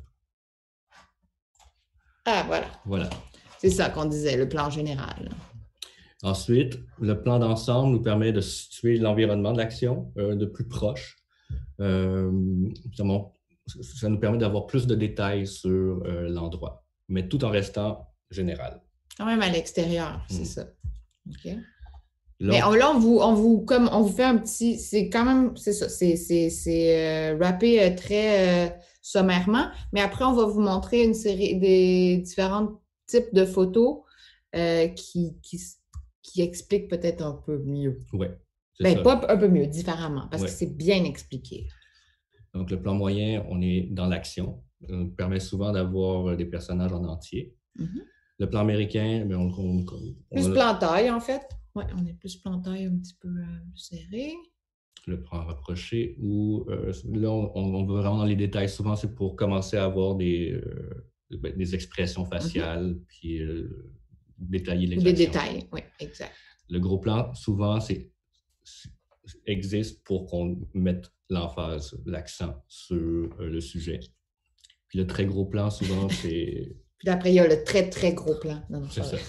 Ah, voilà. Voilà. C'est ça qu'on disait, le plan général. Ensuite, le plan d'ensemble nous permet de situer l'environnement de l'action euh, de plus proche. Euh, ça, ça nous permet d'avoir plus de détails sur euh, l'endroit, mais tout en restant général. Quand même à l'extérieur, c'est Mm. ça. OK. Là, Mais on, là, on vous, on vous, comme on vous fait un petit, c'est quand même, c'est ça, c'est, c'est, c'est euh, rappé euh, très euh, sommairement, mais après, on va vous montrer une série des différents types de photos euh, qui, qui, qui expliquent peut-être un peu mieux. Oui. Ben, pas un peu mieux, différemment, parce ouais. que c'est bien expliqué. Donc, le plan moyen, on est dans l'action. Ça nous permet souvent d'avoir des personnages en entier. Mm-hmm. Le plan américain, bien, on, on, on Plus a... plan taille, en fait. Oui, on est plus plan taille un petit peu euh, serré. Le plan rapproché, où euh, là, on, on va vraiment dans les détails. Souvent, c'est pour commencer à avoir des, euh, des expressions faciales, mm-hmm. puis euh, détailler les Ou des détails, oui, exact. Le gros plan, souvent, c'est, c'est existe pour qu'on mette l'emphase, l'accent sur euh, le sujet. Puis le très gros plan, souvent, c'est... Puis après, il y a le très, très gros plan. Non, non, c'est ça.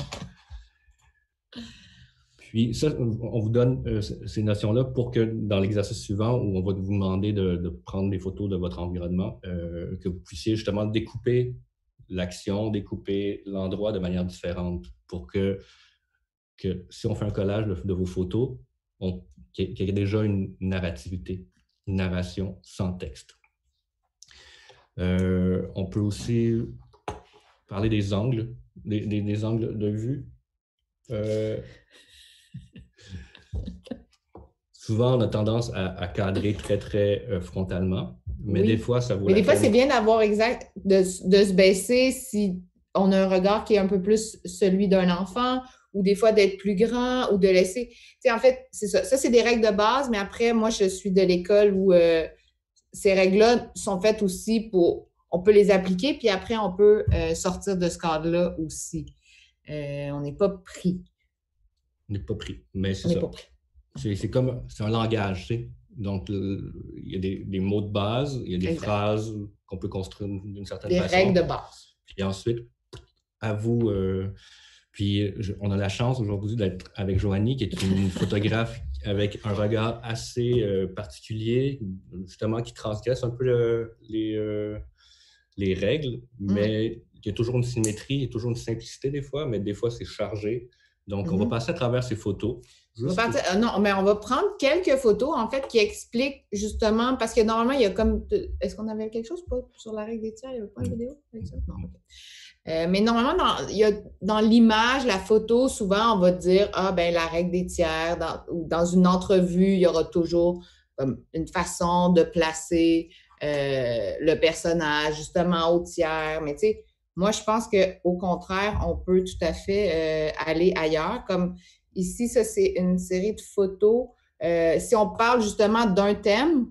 Puis ça, on vous donne euh, ces notions-là pour que dans l'exercice suivant, où on va vous demander de, de prendre des photos de votre environnement, euh, que vous puissiez justement découper l'action, découper l'endroit de manière différente pour que, que si on fait un collage de, de vos photos, on, qu'il y ait déjà une narrativité, une narration sans texte. Euh, on peut aussi parler des angles, des, des, des angles de vue. Euh, souvent, on a tendance à, à cadrer très, très euh, frontalement, mais oui. des fois, ça vaut mais la des fois, peine. c'est bien d'avoir exact, de, de se baisser si on a un regard qui est un peu plus celui d'un enfant, ou des fois d'être plus grand, ou de laisser... Tu sais, en fait, c'est ça. Ça, c'est des règles de base, mais après, moi, je suis de l'école où euh, ces règles-là sont faites aussi pour... On peut les appliquer, puis après, on peut euh, sortir de ce cadre-là aussi. Euh, on n'est pas pris. On n'est pas pris, mais c'est on ça. Pas pris. C'est, c'est comme... C'est un langage, tu sais. Donc, le, il y a des, des mots de base, il y a des exact. phrases qu'on peut construire d'une certaine des façon. Des règles de base. Puis ensuite, à vous... Euh, Puis, je, on a la chance aujourd'hui d'être avec Joanie, qui est une photographe avec un regard assez euh, particulier, justement, qui transgresse un peu le, les, euh, les règles, mais mm. il y a toujours une symétrie, il y a toujours une simplicité des fois, mais des fois, c'est chargé. Donc, mm-hmm. on va passer à travers ces photos. Juste partir, pour... Non, mais on va prendre quelques photos, en fait, qui expliquent justement, parce que normalement, il y a comme... Est-ce qu'on avait quelque chose pas, sur la règle des tiers? Il n'y avait pas une vidéo avec ça? Non, OK. Euh, mais normalement, dans, il y a, dans l'image, la photo, souvent, on va dire « Ah, ben la règle des tiers, dans, ou dans une entrevue, il y aura toujours comme, une façon de placer euh, le personnage, justement, au tiers. » Mais tu sais, moi, je pense qu'au contraire, on peut tout à fait euh, aller ailleurs. Comme ici, ça, c'est une série de photos. Euh, si on parle justement d'un thème,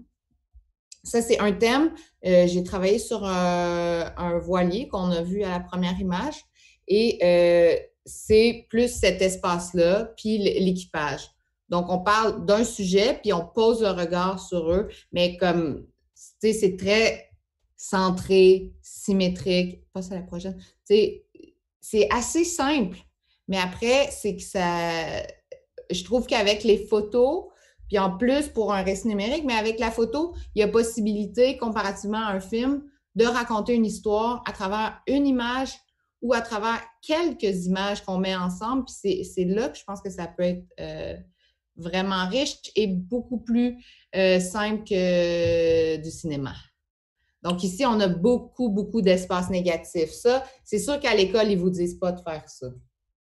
ça, c'est un thème. Euh, j'ai travaillé sur un, un voilier qu'on a vu à la première image et euh, c'est plus cet espace-là, puis l'équipage. Donc, on parle d'un sujet, puis on pose le regard sur eux, mais comme, tu sais, c'est très centré, symétrique. Passe à la prochaine. Tu sais, c'est assez simple, mais après, c'est que ça... Je trouve qu'avec les photos... Puis en plus, pour un récit numérique, mais avec la photo, il y a possibilité, comparativement à un film, de raconter une histoire à travers une image ou à travers quelques images qu'on met ensemble. Puis c'est, c'est là que je pense que ça peut être euh, vraiment riche et beaucoup plus euh, simple que du cinéma. Donc ici, on a beaucoup, beaucoup d'espace négatif. Ça, c'est sûr qu'à l'école, ils ne vous disent pas de faire ça.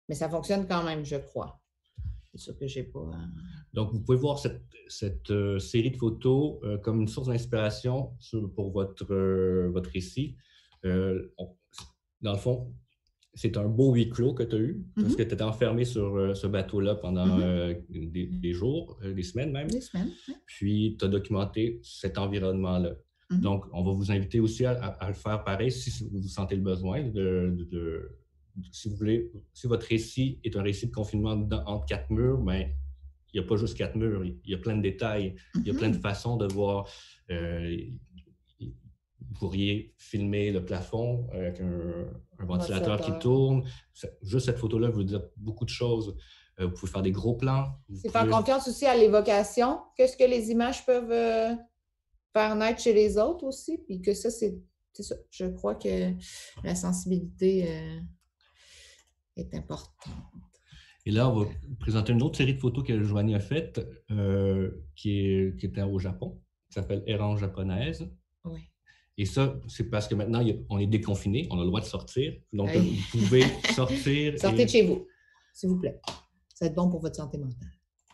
Mais ça fonctionne quand même, je crois. C'est sûr que je n'ai pas... Euh... Donc, vous pouvez voir cette, cette euh, série de photos euh, comme une source d'inspiration pour votre, euh, votre récit. Euh, on, dans le fond, c'est un beau huis clos que tu as eu, mm-hmm. parce que tu étais enfermé sur euh, ce bateau-là pendant mm-hmm. euh, des, des jours, euh, des semaines même. Des semaines, oui. Puis, tu as documenté cet environnement-là. Mm-hmm. Donc, on va vous inviter aussi à, à, à le faire pareil si vous sentez le besoin de... de, de Si vous voulez, si votre récit est un récit de confinement dans, entre quatre murs, bien, il n'y a pas juste quatre murs, il y a plein de détails, mm-hmm. il y a plein de façons de voir. Euh, vous pourriez filmer le plafond avec un, un ventilateur qui tourne. Juste cette photo-là veut dire beaucoup de choses. Euh, vous pouvez faire des gros plans. C'est pouvez... faire confiance aussi à l'évocation. Qu'est-ce que les images peuvent euh, faire naître chez les autres aussi? Puis que ça, c'est, c'est ça. Je crois que la sensibilité... Euh... est importante. Et là, on va présenter une autre série de photos que Joanie a faites, euh, qui, est, qui était au Japon, qui s'appelle Errance japonaise. Oui. Et ça, c'est parce que maintenant, on est déconfiné, on a le droit de sortir. Donc, oui. Vous pouvez sortir. Sortez et... de chez vous, s'il vous plaît. Ça va être bon pour votre santé mentale.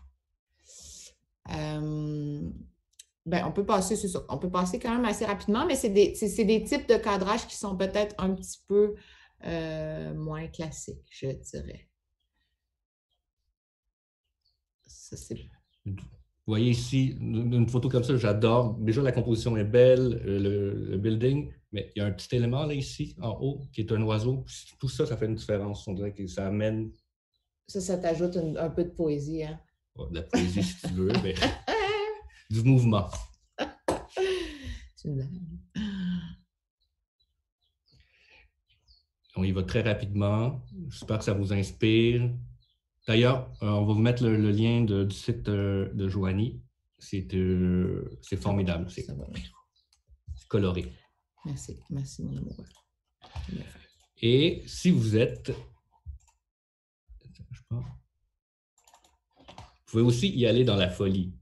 Euh... Ben, on peut passer, c'est ça. On peut passer quand même assez rapidement, mais c'est des, c'est, c'est des types de cadrage qui sont peut-être un petit peu Euh, moins classique, je dirais. Ça, c'est... Vous voyez ici, une photo comme ça, j'adore. Déjà, la composition est belle, le, le building, mais il y a un petit élément là, ici, en haut, qui est un oiseau. Tout ça, ça fait une différence. On dirait que ça amène... Ça, ça t'ajoute un, un peu de poésie, hein? Oh, de la poésie, si tu veux, mais du mouvement. C'est une blague. On y va très rapidement. J'espère que ça vous inspire. D'ailleurs, euh, on va vous mettre le, le lien de, du site euh, de Joanie. C'est, euh, c'est formidable. C'est, c'est coloré. Merci. Merci, mon amour. Et si vous êtes... Je pense, vous pouvez aussi y aller dans la folie.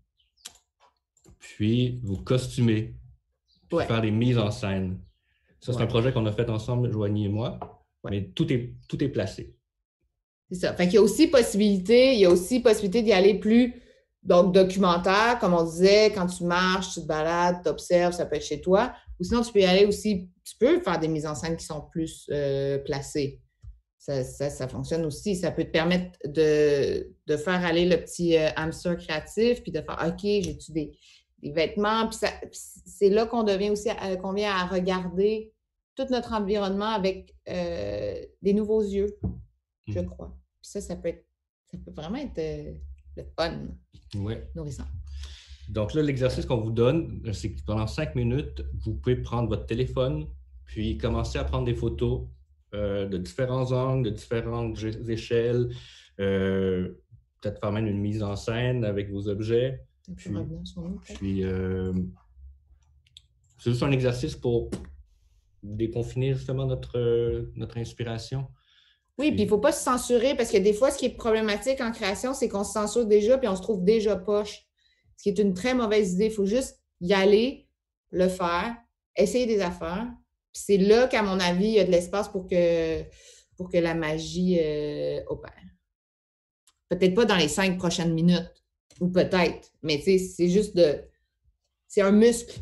Puis vous costumer. Puis ouais. faire des mises en scène. Ça, c'est ouais. un projet qu'on a fait ensemble, Joanie et moi. Ouais. Mais tout est, tout est placé. C'est ça. Fait qu'il y a aussi possibilité, il y a aussi possibilité d'y aller plus, donc documentaire, comme on disait, quand tu marches, tu te balades, tu observes, ça peut être chez toi. Ou sinon, tu peux y aller aussi, tu peux faire des mises en scène qui sont plus euh, placées. Ça, ça, ça fonctionne aussi. Ça peut te permettre de, de faire aller le petit euh, hamster créatif, puis de faire, OK, j'ai-tu des, des vêtements? Puis, ça, puis c'est là qu'on devient aussi, à, qu'on vient à regarder tout notre environnement avec euh, des nouveaux yeux, mmh. je crois. Puis ça, ça peut, être, ça peut vraiment être euh, le fun, ouais. nourrissant. Donc là, l'exercice qu'on vous donne, c'est que pendant cinq minutes, vous pouvez prendre votre téléphone, puis commencer à prendre des photos euh, de différents angles, de différentes échelles, euh, peut-être faire même une mise en scène avec vos objets. Puis, nous, puis euh, c'est juste un exercice pour déconfiner justement notre, notre inspiration. Oui, puis il ne faut pas se censurer parce que des fois, ce qui est problématique en création, c'est qu'on se censure déjà puis on se trouve déjà poche. Ce qui est une très mauvaise idée. Il faut juste y aller, le faire, essayer des affaires. Puis c'est là qu'à mon avis, il y a de l'espace pour que, pour que la magie euh, opère. Peut-être pas dans les cinq prochaines minutes, ou peut-être, mais tu sais, c'est juste de... C'est un muscle.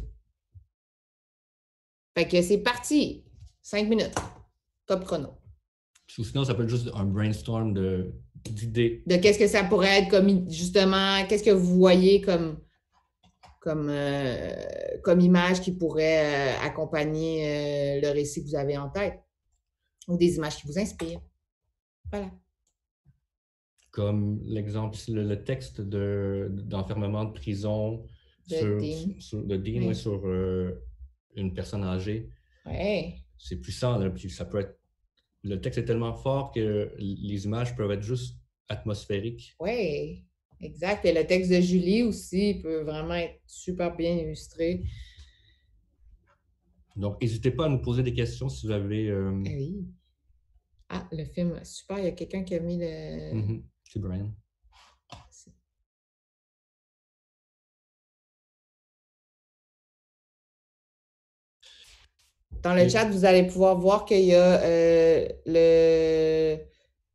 Fait que c'est parti. Cinq minutes. Top chrono. Ou sinon, ça peut être juste un brainstorm de, d'idées. De qu'est-ce que ça pourrait être comme, justement, qu'est-ce que vous voyez comme, comme, euh, comme image qui pourrait euh, accompagner euh, le récit que vous avez en tête. Ou des images qui vous inspirent. Voilà. Comme l'exemple, le, le texte de, d'enfermement de prison de sur, Dean, sur, de Dean oui. Ouais, sur euh, une personne âgée. Ouais. C'est puissant, là, puis ça peut être... Le texte est tellement fort que les images peuvent être juste atmosphériques. Oui, exact. Et le texte de Julie aussi peut vraiment être super bien illustré. Donc, n'hésitez pas à nous poser des questions si vous avez... Euh... Oui. Ah, le film, super. Il y a quelqu'un qui a mis le... Mm-hmm. C'est Brian. C'est... Dans le chat, vous allez pouvoir voir qu'il y a euh, le,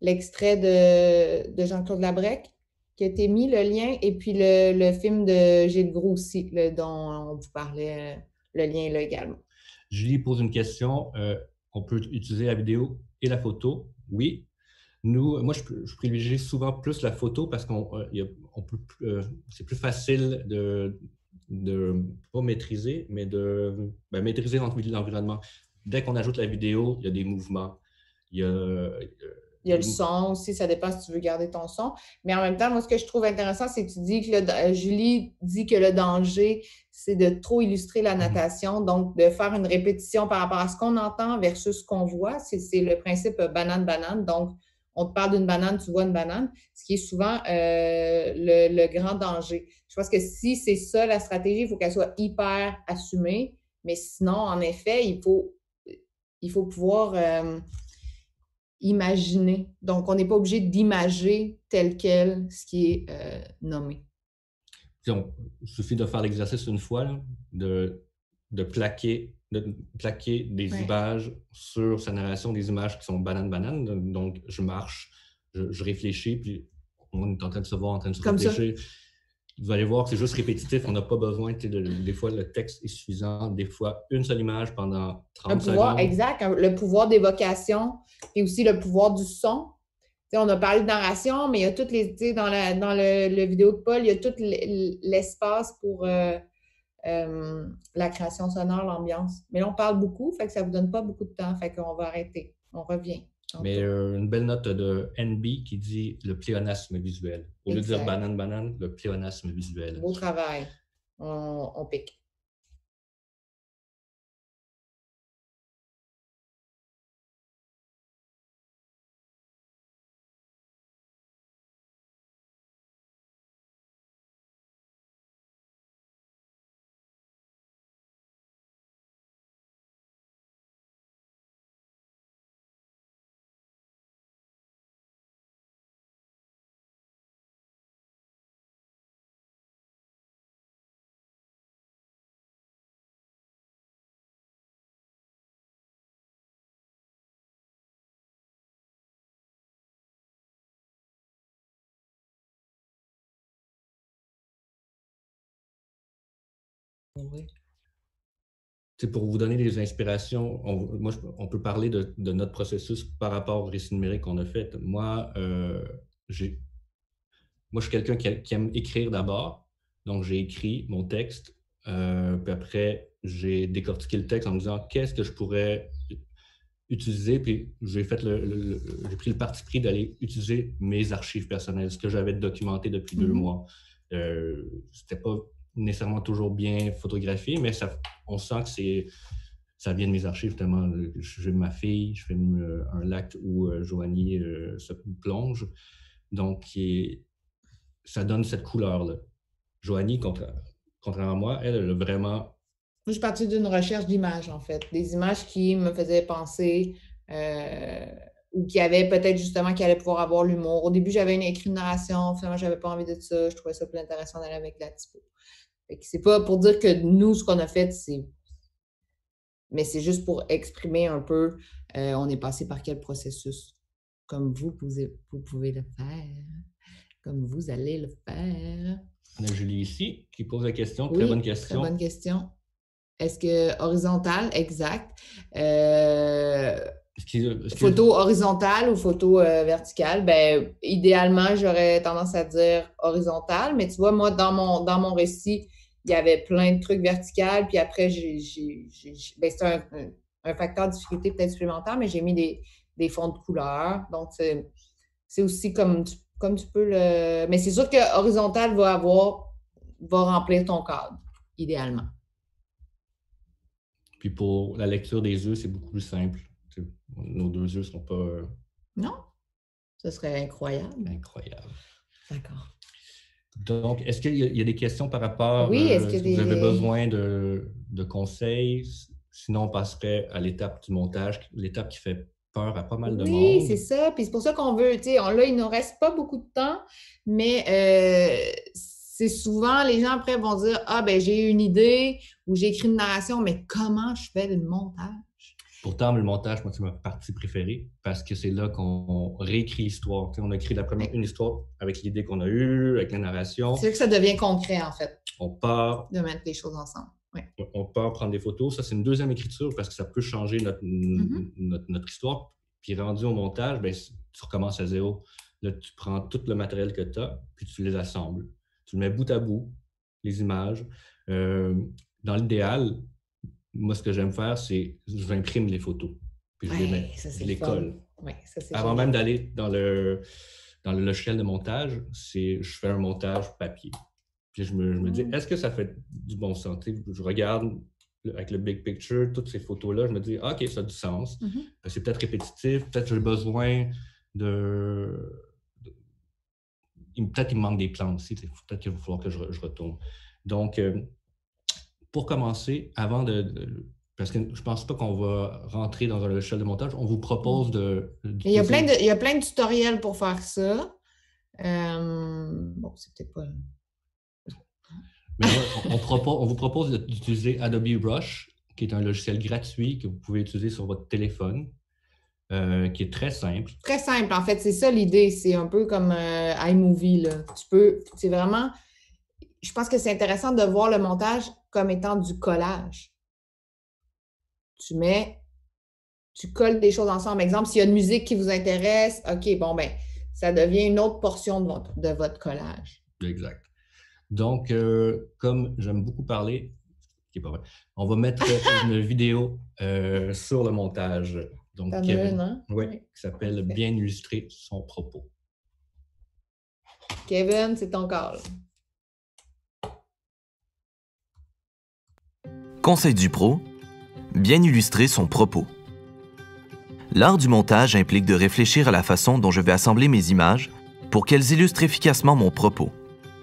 l'extrait de, de Jean-Claude Labrec qui a été mis, le lien, et puis le, le film de Gilles Groux aussi, le, dont on vous parlait, le lien là également. Julie pose une question. Euh, on peut utiliser la vidéo et la photo? Oui. Nous, moi, je, je privilégie souvent plus la photo parce qu'on euh, on peut, euh, c'est plus facile de, de pas maîtriser, mais de ben, maîtriser l'environnement. Dès qu'on ajoute la vidéo, il y a des mouvements. Il y a, euh, il y a le son aussi, ça dépend si tu veux garder ton son. Mais en même temps, moi, ce que je trouve intéressant, c'est que tu dis que le, Julie dit que le danger, c'est de trop illustrer la natation, donc de faire une répétition par rapport à ce qu'on entend versus ce qu'on voit. C'est le principe banane-banane. Donc, on te parle d'une banane, tu vois une banane, ce qui est souvent euh, le, le grand danger. Je pense que si c'est ça la stratégie, il faut qu'elle soit hyper assumée. Mais sinon, en effet, il faut, il faut pouvoir euh, imaginer. Donc, on n'est pas obligé d'imager tel quel ce qui est euh, nommé. Il suffit de faire l'exercice une fois, là, de, de, plaquer, de plaquer des ouais. images sur sa narration, des images qui sont banane-banane. Donc, je marche, je, je réfléchis, puis on est en train de se voir, en train de se Comme réfléchir. Ça. Vous allez voir que c'est juste répétitif. On n'a pas besoin, de, des fois, le texte est suffisant. Des fois, une seule image pendant trente un pouvoir, secondes. Exact. Le pouvoir d'évocation et aussi le pouvoir du son. T'sais, on a parlé de narration, mais il y a toutes les, dans, la, dans le, le vidéo de Paul, il y a tout l'espace pour euh, euh, la création sonore, l'ambiance. Mais là, on parle beaucoup, fait que ça ne vous donne pas beaucoup de temps, fait qu'on va arrêter. On revient. Donc, mais euh, une belle note de N B qui dit le pléonasme visuel. Au lieu de dire banane-banane, le pléonasme visuel. Beau travail. On, on pique. Oui. Pour vous donner des inspirations, on, moi, on peut parler de, de notre processus par rapport au récit numérique qu'on a fait. Moi, euh, j'ai, moi, je suis quelqu'un qui, qui aime écrire d'abord. Donc, j'ai écrit mon texte. Euh, puis après, j'ai décortiqué le texte en me disant qu'est-ce que je pourrais utiliser. Puis j'ai fait le, le, le j'ai pris le parti pris d'aller utiliser mes archives personnelles, ce que j'avais documenté depuis mm-hmm. deux mois. Euh, c'était pas nécessairement toujours bien photographié, mais ça, on sent que c'est, ça vient de mes archives tellement. J'ai ma fille, je filme euh, un lac où euh, Joanie euh, se plonge. Donc, est, ça donne cette couleur-là. Joanie, contra, contrairement à moi, elle, elle a vraiment... Moi, je suis partie d'une recherche d'images, en fait. Des images qui me faisaient penser euh, ou qui avaient peut-être justement qui allaient pouvoir avoir l'humour. Au début, j'avais une, écrit une narration. Finalement, je n'avais pas envie de ça. Je trouvais ça plus intéressant d'aller avec la typo. C'est pas pour dire que nous, ce qu'on a fait, c'est... Mais c'est juste pour exprimer un peu, euh, on est passé par quel processus. Comme vous, vous, vous pouvez le faire. Comme vous allez le faire. On a Julie ici qui pose la question. Très oui, bonne question. Très bonne question. Est-ce que horizontal, exact. Euh, est-ce que, est-ce que... Photo horizontale ou photo euh, verticale? Ben, idéalement, j'aurais tendance à dire horizontale, mais tu vois, moi, dans mon, dans mon récit, il y avait plein de trucs verticales, puis après, j'ai, j'ai, j'ai, ben, c'est un, un, un facteur de difficulté peut-être supplémentaire, mais j'ai mis des, des fonds de couleur. Donc, c'est, c'est aussi comme tu, comme tu peux le... Mais c'est sûr que horizontal va avoir, va remplir ton cadre, idéalement. Puis pour la lecture des yeux, c'est beaucoup plus simple. Nos deux yeux ne sont pas... Euh... Non, ce serait incroyable. Incroyable. D'accord. Donc, est-ce qu'il y a, il y a des questions par rapport... Oui, est-ce euh, que si des... vous avez besoin de, de conseils? Sinon, on passerait à l'étape du montage, l'étape qui fait peur à pas mal de oui, monde. Oui, c'est ça. Puis c'est pour ça qu'on veut, tu sais, là, il ne nous reste pas beaucoup de temps, mais euh, c'est souvent, les gens après vont dire « Ah, ben j'ai une idée ou j'ai écrit une narration, mais comment je fais le montage? » Pourtant, le montage, moi, c'est ma partie préférée parce que c'est là qu'on réécrit l'histoire. Tu sais, on a écrit la première, une histoire avec l'idée qu'on a eue, avec la narration. C'est là que ça devient concret, en fait. On part. De mettre les choses ensemble. Ouais. On part prendre des photos. Ça, c'est une deuxième écriture parce que ça peut changer notre, mm-hmm. notre, notre histoire. Puis rendu au montage, bien, tu recommences à zéro. Là, tu prends tout le matériel que tu as, puis tu les assembles. Tu le mets bout à bout, les images. Euh, dans l'idéal, moi, ce que j'aime faire, c'est j'imprime les photos, puis je ouais, les mets, ça, je les colle. Ouais, ça, Avant génial. même d'aller dans le, dans le logiciel de montage, c'est, je fais un montage papier. Puis je me, je me dis, est-ce que ça fait du bon sens? Je regarde avec le big picture, toutes ces photos-là, je me dis, ah, OK, ça a du sens. Mm-hmm. C'est peut-être répétitif, peut-être que j'ai besoin de... de... Peut-être qu'il me manque des plans aussi, peut-être qu'il va falloir que je, je retourne. Donc, euh, pour commencer, avant de, de... Parce que je ne pense pas qu'on va rentrer dans un logiciel de montage, on vous propose de... Il y a plein de, il y a plein de tutoriels pour faire ça. Euh... Bon, c'est peut-être pas... Mais on, on, propose, on vous propose d'utiliser Adobe Rush, qui est un logiciel gratuit que vous pouvez utiliser sur votre téléphone, euh, qui est très simple. Très simple, en fait, c'est ça l'idée. C'est un peu comme euh, iMovie, là. Tu peux, c'est vraiment... Je pense que c'est intéressant de voir le montage comme étant du collage. Tu mets, tu colles des choses ensemble. Exemple, s'il y a une musique qui vous intéresse, OK, bon, ben, ça devient une autre portion de votre, de votre collage. Exact. Donc, euh, comme j'aime beaucoup parler, ce qui n'est pas vrai, on va mettre une vidéo euh, sur le montage. Donc, T'en Kevin, une, hein? Oui, qui s'appelle okay. Bien illustrer son propos. Kevin, c'est ton call. Conseil du pro, bien illustrer son propos. L'art du montage implique de réfléchir à la façon dont je vais assembler mes images pour qu'elles illustrent efficacement mon propos.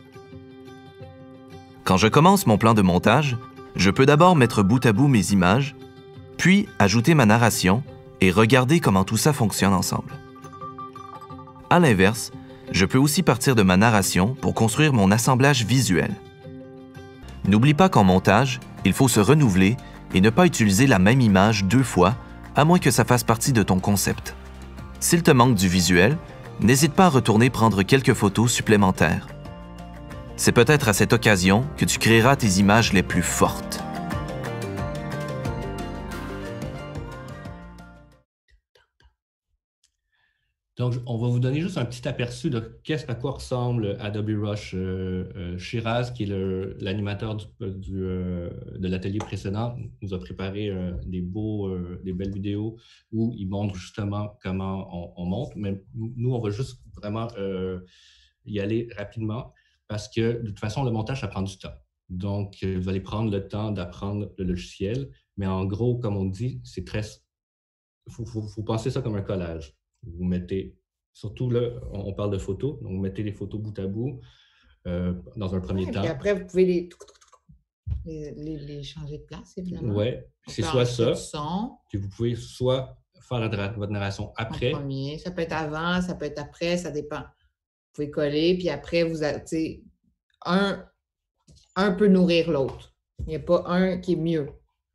Quand je commence mon plan de montage, je peux d'abord mettre bout à bout mes images, puis ajouter ma narration et regarder comment tout ça fonctionne ensemble. À l'inverse, je peux aussi partir de ma narration pour construire mon assemblage visuel. N'oublie pas qu'en montage, il faut se renouveler et ne pas utiliser la même image deux fois, à moins que ça fasse partie de ton concept. S'il te manque du visuel, n'hésite pas à retourner prendre quelques photos supplémentaires. C'est peut-être à cette occasion que tu créeras tes images les plus fortes. Donc, on va vous donner juste un petit aperçu de qu'est-ce à quoi ressemble Adobe Rush. Euh, euh, Shiraz, qui est l'animateur du, du, euh, de l'atelier précédent, nous a préparé euh, des, beaux, euh, des belles vidéos où il montre justement comment on, on monte. Mais nous, on va juste vraiment euh, y aller rapidement parce que de toute façon, le montage, ça prend du temps. Donc, euh, vous allez prendre le temps d'apprendre le logiciel. Mais en gros, comme on dit, c'est très... Il faut, faut, faut penser ça comme un collage. Vous mettez, surtout là, on parle de photos, donc vous mettez les photos bout à bout euh, dans un premier ouais, temps. Et après, vous pouvez les, les, les, les changer de place, évidemment. Oui, c'est soit ça, son. que vous pouvez soit faire la, votre narration après. En premier, ça peut être avant, ça peut être après, ça dépend. Vous pouvez coller, puis après, vous avez, un, un peut nourrir l'autre. Il n'y a pas un qui est mieux.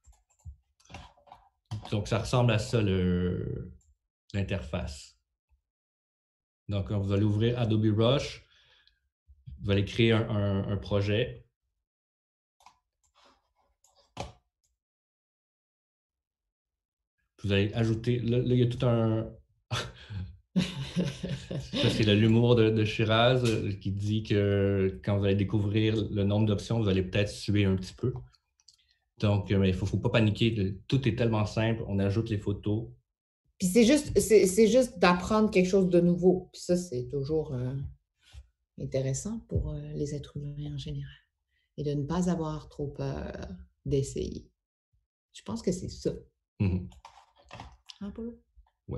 Donc, ça ressemble à ça, le... l'interface. Donc, quand vous allez ouvrir Adobe Rush, vous allez créer un, un, un projet. Vous allez ajouter, là, là il y a tout un... Ça, c'est l'humour de, de Shiraz qui dit que quand vous allez découvrir le nombre d'options, vous allez peut-être suer un petit peu. Donc, mais il ne faut, faut pas paniquer. Tout est tellement simple. On ajoute les photos. Puis c'est juste, c'est, c'est juste d'apprendre quelque chose de nouveau. Puis ça, c'est toujours euh, intéressant pour euh, les êtres humains en général. Et de ne pas avoir trop peur d'essayer. Je pense que c'est ça. Mm-hmm. Hein, Paul? Oui.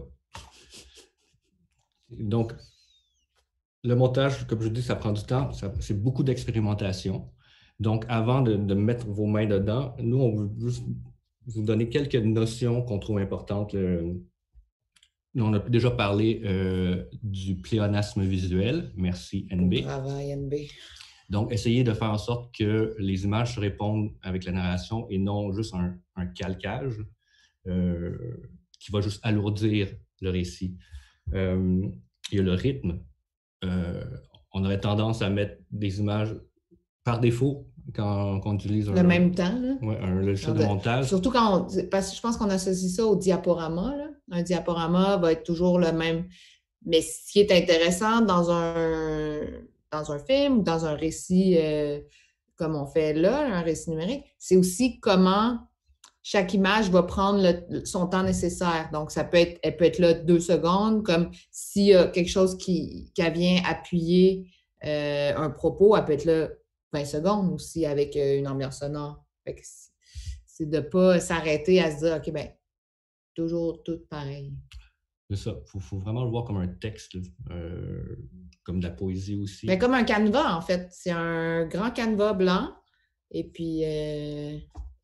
Donc, le montage, comme je dis, ça prend du temps. Ça, c'est beaucoup d'expérimentation. Donc, avant de, de mettre vos mains dedans, nous, on veut juste vous donner quelques notions qu'on trouve importantes. Euh, on a déjà parlé euh, du pléonasme visuel. Merci, N B. Bravo, N B. Donc, essayez de faire en sorte que les images se répondent avec la narration et non juste un, un calcage. euh, qui va juste alourdir le récit. Euh, il y a le rythme. Euh, on aurait tendance à mettre des images par défaut quand, quand on utilise un, le même temps, là. Ouais, un logiciel de montage. Surtout quand on, parce que je pense qu'on associe ça au diaporama, là. Un diaporama va être toujours le même. Mais ce qui est intéressant dans un, dans un film ou dans un récit euh, comme on fait là, un récit numérique, c'est aussi comment chaque image va prendre le, son temps nécessaire. Donc, ça peut être, elle peut être là deux secondes, comme s'il y a quelque chose qui, qui vient appuyer euh, un propos, elle peut être là vingt secondes aussi avec euh, une ambiance sonore. Fait que c'est de ne pas s'arrêter à se dire, OK, bien, toujours tout pareil. C'est ça. Il faut, faut vraiment le voir comme un texte, euh, comme de la poésie aussi. Mais comme un canevas, en fait. C'est un grand canevas blanc. Et puis, euh,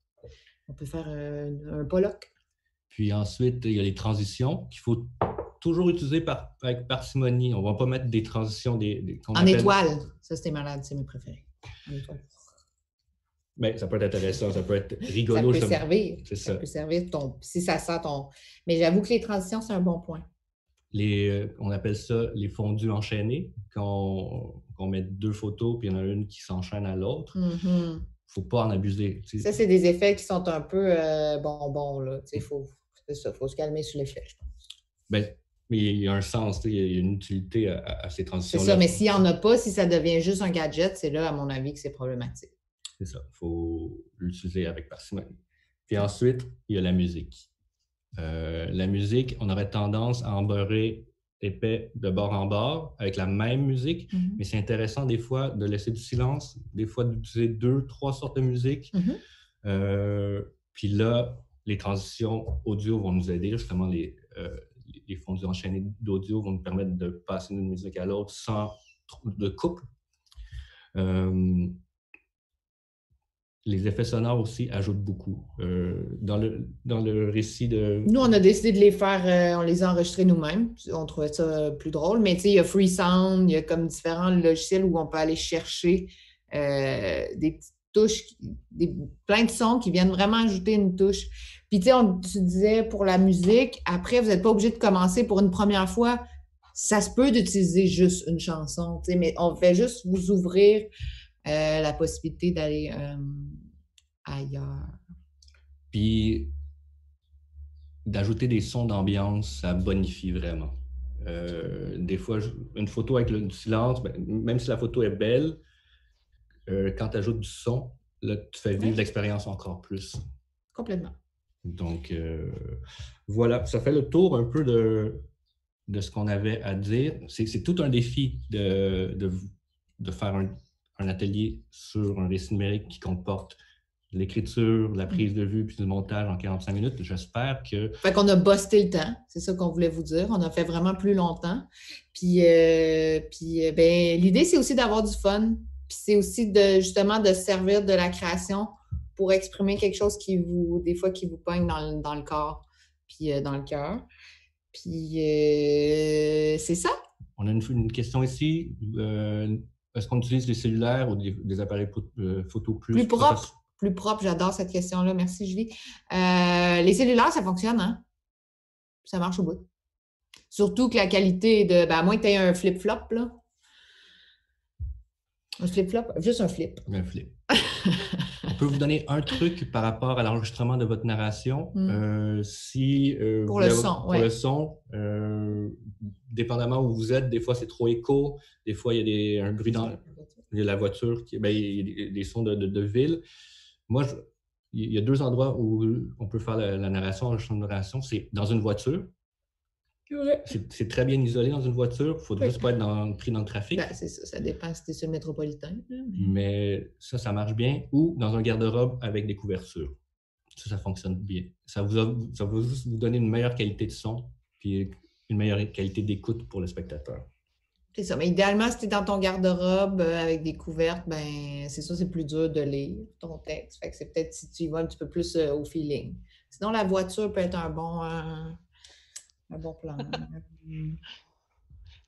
on peut faire un, un Pollock. Puis ensuite, il y a les transitions qu'il faut toujours utiliser par, avec parcimonie. On ne va pas mettre des transitions des, des, en appelle... étoile. Ça, c'était malade. C'est mes préférés. En étoile. Bien, ça peut être intéressant, ça peut être rigolo. Ça peut justement. servir. C'est ça. ça. peut servir ton... Si ça sent ton... Mais j'avoue que les transitions, c'est un bon point. Les, euh, on appelle ça les fondus enchaînés. Quand on, on met deux photos, puis il y en a une qui s'enchaîne à l'autre. Il mm-hmm. ne faut pas en abuser. T'sais. Ça, c'est des effets qui sont un peu euh, bonbons. Là. Il faut, faut se calmer sur l'effet, je pense. Bien, mais il y a un sens, il y a une utilité à, à ces transitions-là. C'est ça, mais s'il n'y en a pas, si ça devient juste un gadget, c'est là, à mon avis, que c'est problématique. C'est ça, il faut l'utiliser avec parcimonie. Puis ensuite, il y a la musique. Euh, la musique, on aurait tendance à embeurrer épais de bord en bord avec la même musique, mm-hmm. mais c'est intéressant des fois de laisser du silence, des fois d'utiliser deux, trois sortes de musique. Mm-hmm. Euh, puis là, les transitions audio vont nous aider, justement, les, euh, les fondus enchaînés d'audio vont nous permettre de passer d'une musique à l'autre sans de couple. Euh, Les effets sonores aussi ajoutent beaucoup. Euh, dans, le, dans le récit de... Nous, on a décidé de les faire, euh, on les a enregistrés nous-mêmes. On trouvait ça plus drôle. Mais tu sais, il y a Freesound, il y a comme différents logiciels où on peut aller chercher euh, des petites touches, des, plein de sons qui viennent vraiment ajouter une touche. Puis tu sais, on, tu disais pour la musique, après, vous n'êtes pas obligé de commencer pour une première fois. Ça se peut d'utiliser juste une chanson, tu sais, mais on fait juste vous ouvrir Euh, la possibilité d'aller euh, ailleurs. Puis, d'ajouter des sons d'ambiance, ça bonifie vraiment. Euh, des fois, une photo avec le silence, ben, même si la photo est belle, euh, quand tu ajoutes du son, là, tu fais vivre oui. l'expérience encore plus. Complètement. Donc, euh, voilà, ça fait le tour un peu de, de ce qu'on avait à dire. C'est, c'est tout un défi de, de, de faire un un atelier sur un récit numérique qui comporte l'écriture, la prise de vue puis le montage en quarante-cinq minutes. J'espère que... Fait qu'on a busté le temps, c'est ça qu'on voulait vous dire. On a fait vraiment plus longtemps. Puis, euh, puis ben, l'idée, c'est aussi d'avoir du fun. Puis c'est aussi de, justement de se servir de la création pour exprimer quelque chose qui vous, des fois, qui vous pogne dans le, dans le corps puis euh, dans le cœur. Puis euh, c'est ça. On a une, une question ici. Euh, Est-ce qu'on utilise des cellulaires ou des, des appareils photo plus... Plus propres. Plus propre, j'adore cette question-là. Merci, Julie. Euh, les cellulaires, ça fonctionne, hein? Ça marche au bout. Surtout que la qualité de... Ben, à moins que tu aies un flip-flop, là. Un flip-flop? Juste un flip. Un flip. On peut vous donner un truc par rapport à l'enregistrement de votre narration. Mm. Euh, si, euh, pour, le avez, son, pour ouais. le son, euh, dépendamment où vous êtes, des fois c'est trop écho, des fois il y a des, un bruit dans il y a la voiture, qui, ben, il y a des, des sons de, de, de ville. Moi, je, il y a deux endroits où on peut faire la, la narration, l'enregistrement de narration. C'est dans une voiture. Ouais. C'est, c'est très bien isolé dans une voiture. Il ne faut ouais. juste pas être dans, pris dans le trafic. Ben, c'est ça, ça dépend si tu es sur le métropolitain. Mais... mais ça, ça marche bien. Ou dans un garde-robe avec des couvertures. Ça, ça fonctionne bien. Ça, vous a, ça va juste vous donner une meilleure qualité de son puis une meilleure qualité d'écoute pour le spectateur. C'est ça. Mais idéalement, si tu es dans ton garde-robe euh, avec des couvertes, ben c'est ça, c'est plus dur de lire ton texte. Fait que c'est peut-être si tu y vas un petit peu plus euh, au feeling. Sinon, la voiture peut être un bon... Euh... Un bon plan.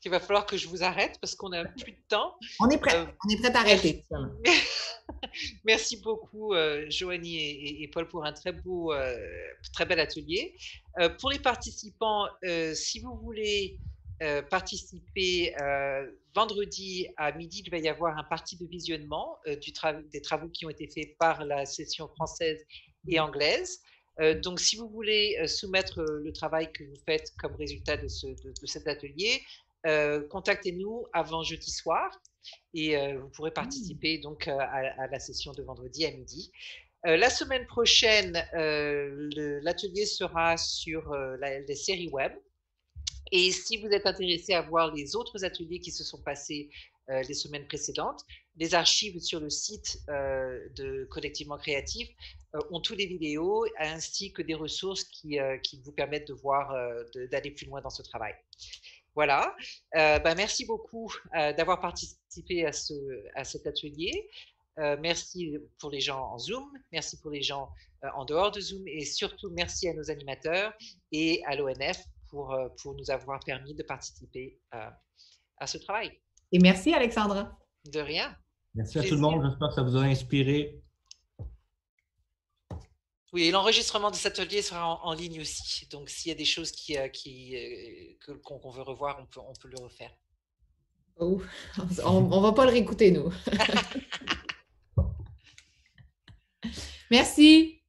qu'il va falloir que je vous arrête parce qu'on a plus de temps. On est prêt, Euh, on est prêt à arrêter. Merci beaucoup, euh, Joanie et, et- et Paul, pour un très beau, euh, très bel atelier. Euh, pour les participants, euh, si vous voulez euh, participer euh, vendredi à midi, il va y avoir un parti de visionnement euh, du tra- des travaux qui ont été faits par la session française et anglaise. Euh, donc, si vous voulez euh, soumettre euh, le travail que vous faites comme résultat de, ce, de, de cet atelier, euh, contactez-nous avant jeudi soir et euh, vous pourrez participer donc euh, à, à la session de vendredi à midi. Euh, la semaine prochaine, euh, le- l'atelier sera sur euh, la- les séries web. Et si vous êtes intéressé à voir les autres ateliers qui se sont passés euh, les semaines précédentes, les archives sur le site euh, de Collectivement Créatif euh, ont tous les vidéos ainsi que des ressources qui, euh, qui vous permettent de voir, euh, de- d'aller plus loin dans ce travail. Voilà. Euh, ben, merci beaucoup euh, d'avoir participé à, ce, à cet atelier. Euh, merci pour les gens en Zoom, merci pour les gens euh, en dehors de Zoom et surtout merci à nos animateurs et à l'O N F pour, euh, pour nous avoir permis de participer euh, à ce travail. Et merci, Alexandra. De rien. Merci à Plaisir. tout le monde. J'espère que ça vous a inspiré. Oui, et l'enregistrement de cet atelier sera en, en ligne aussi. Donc, s'il y a des choses qui, euh, qui, euh, que- qu'on qu'on veut revoir, on peut, on peut le refaire. Oh, on ne va pas le réécouter, nous. Merci.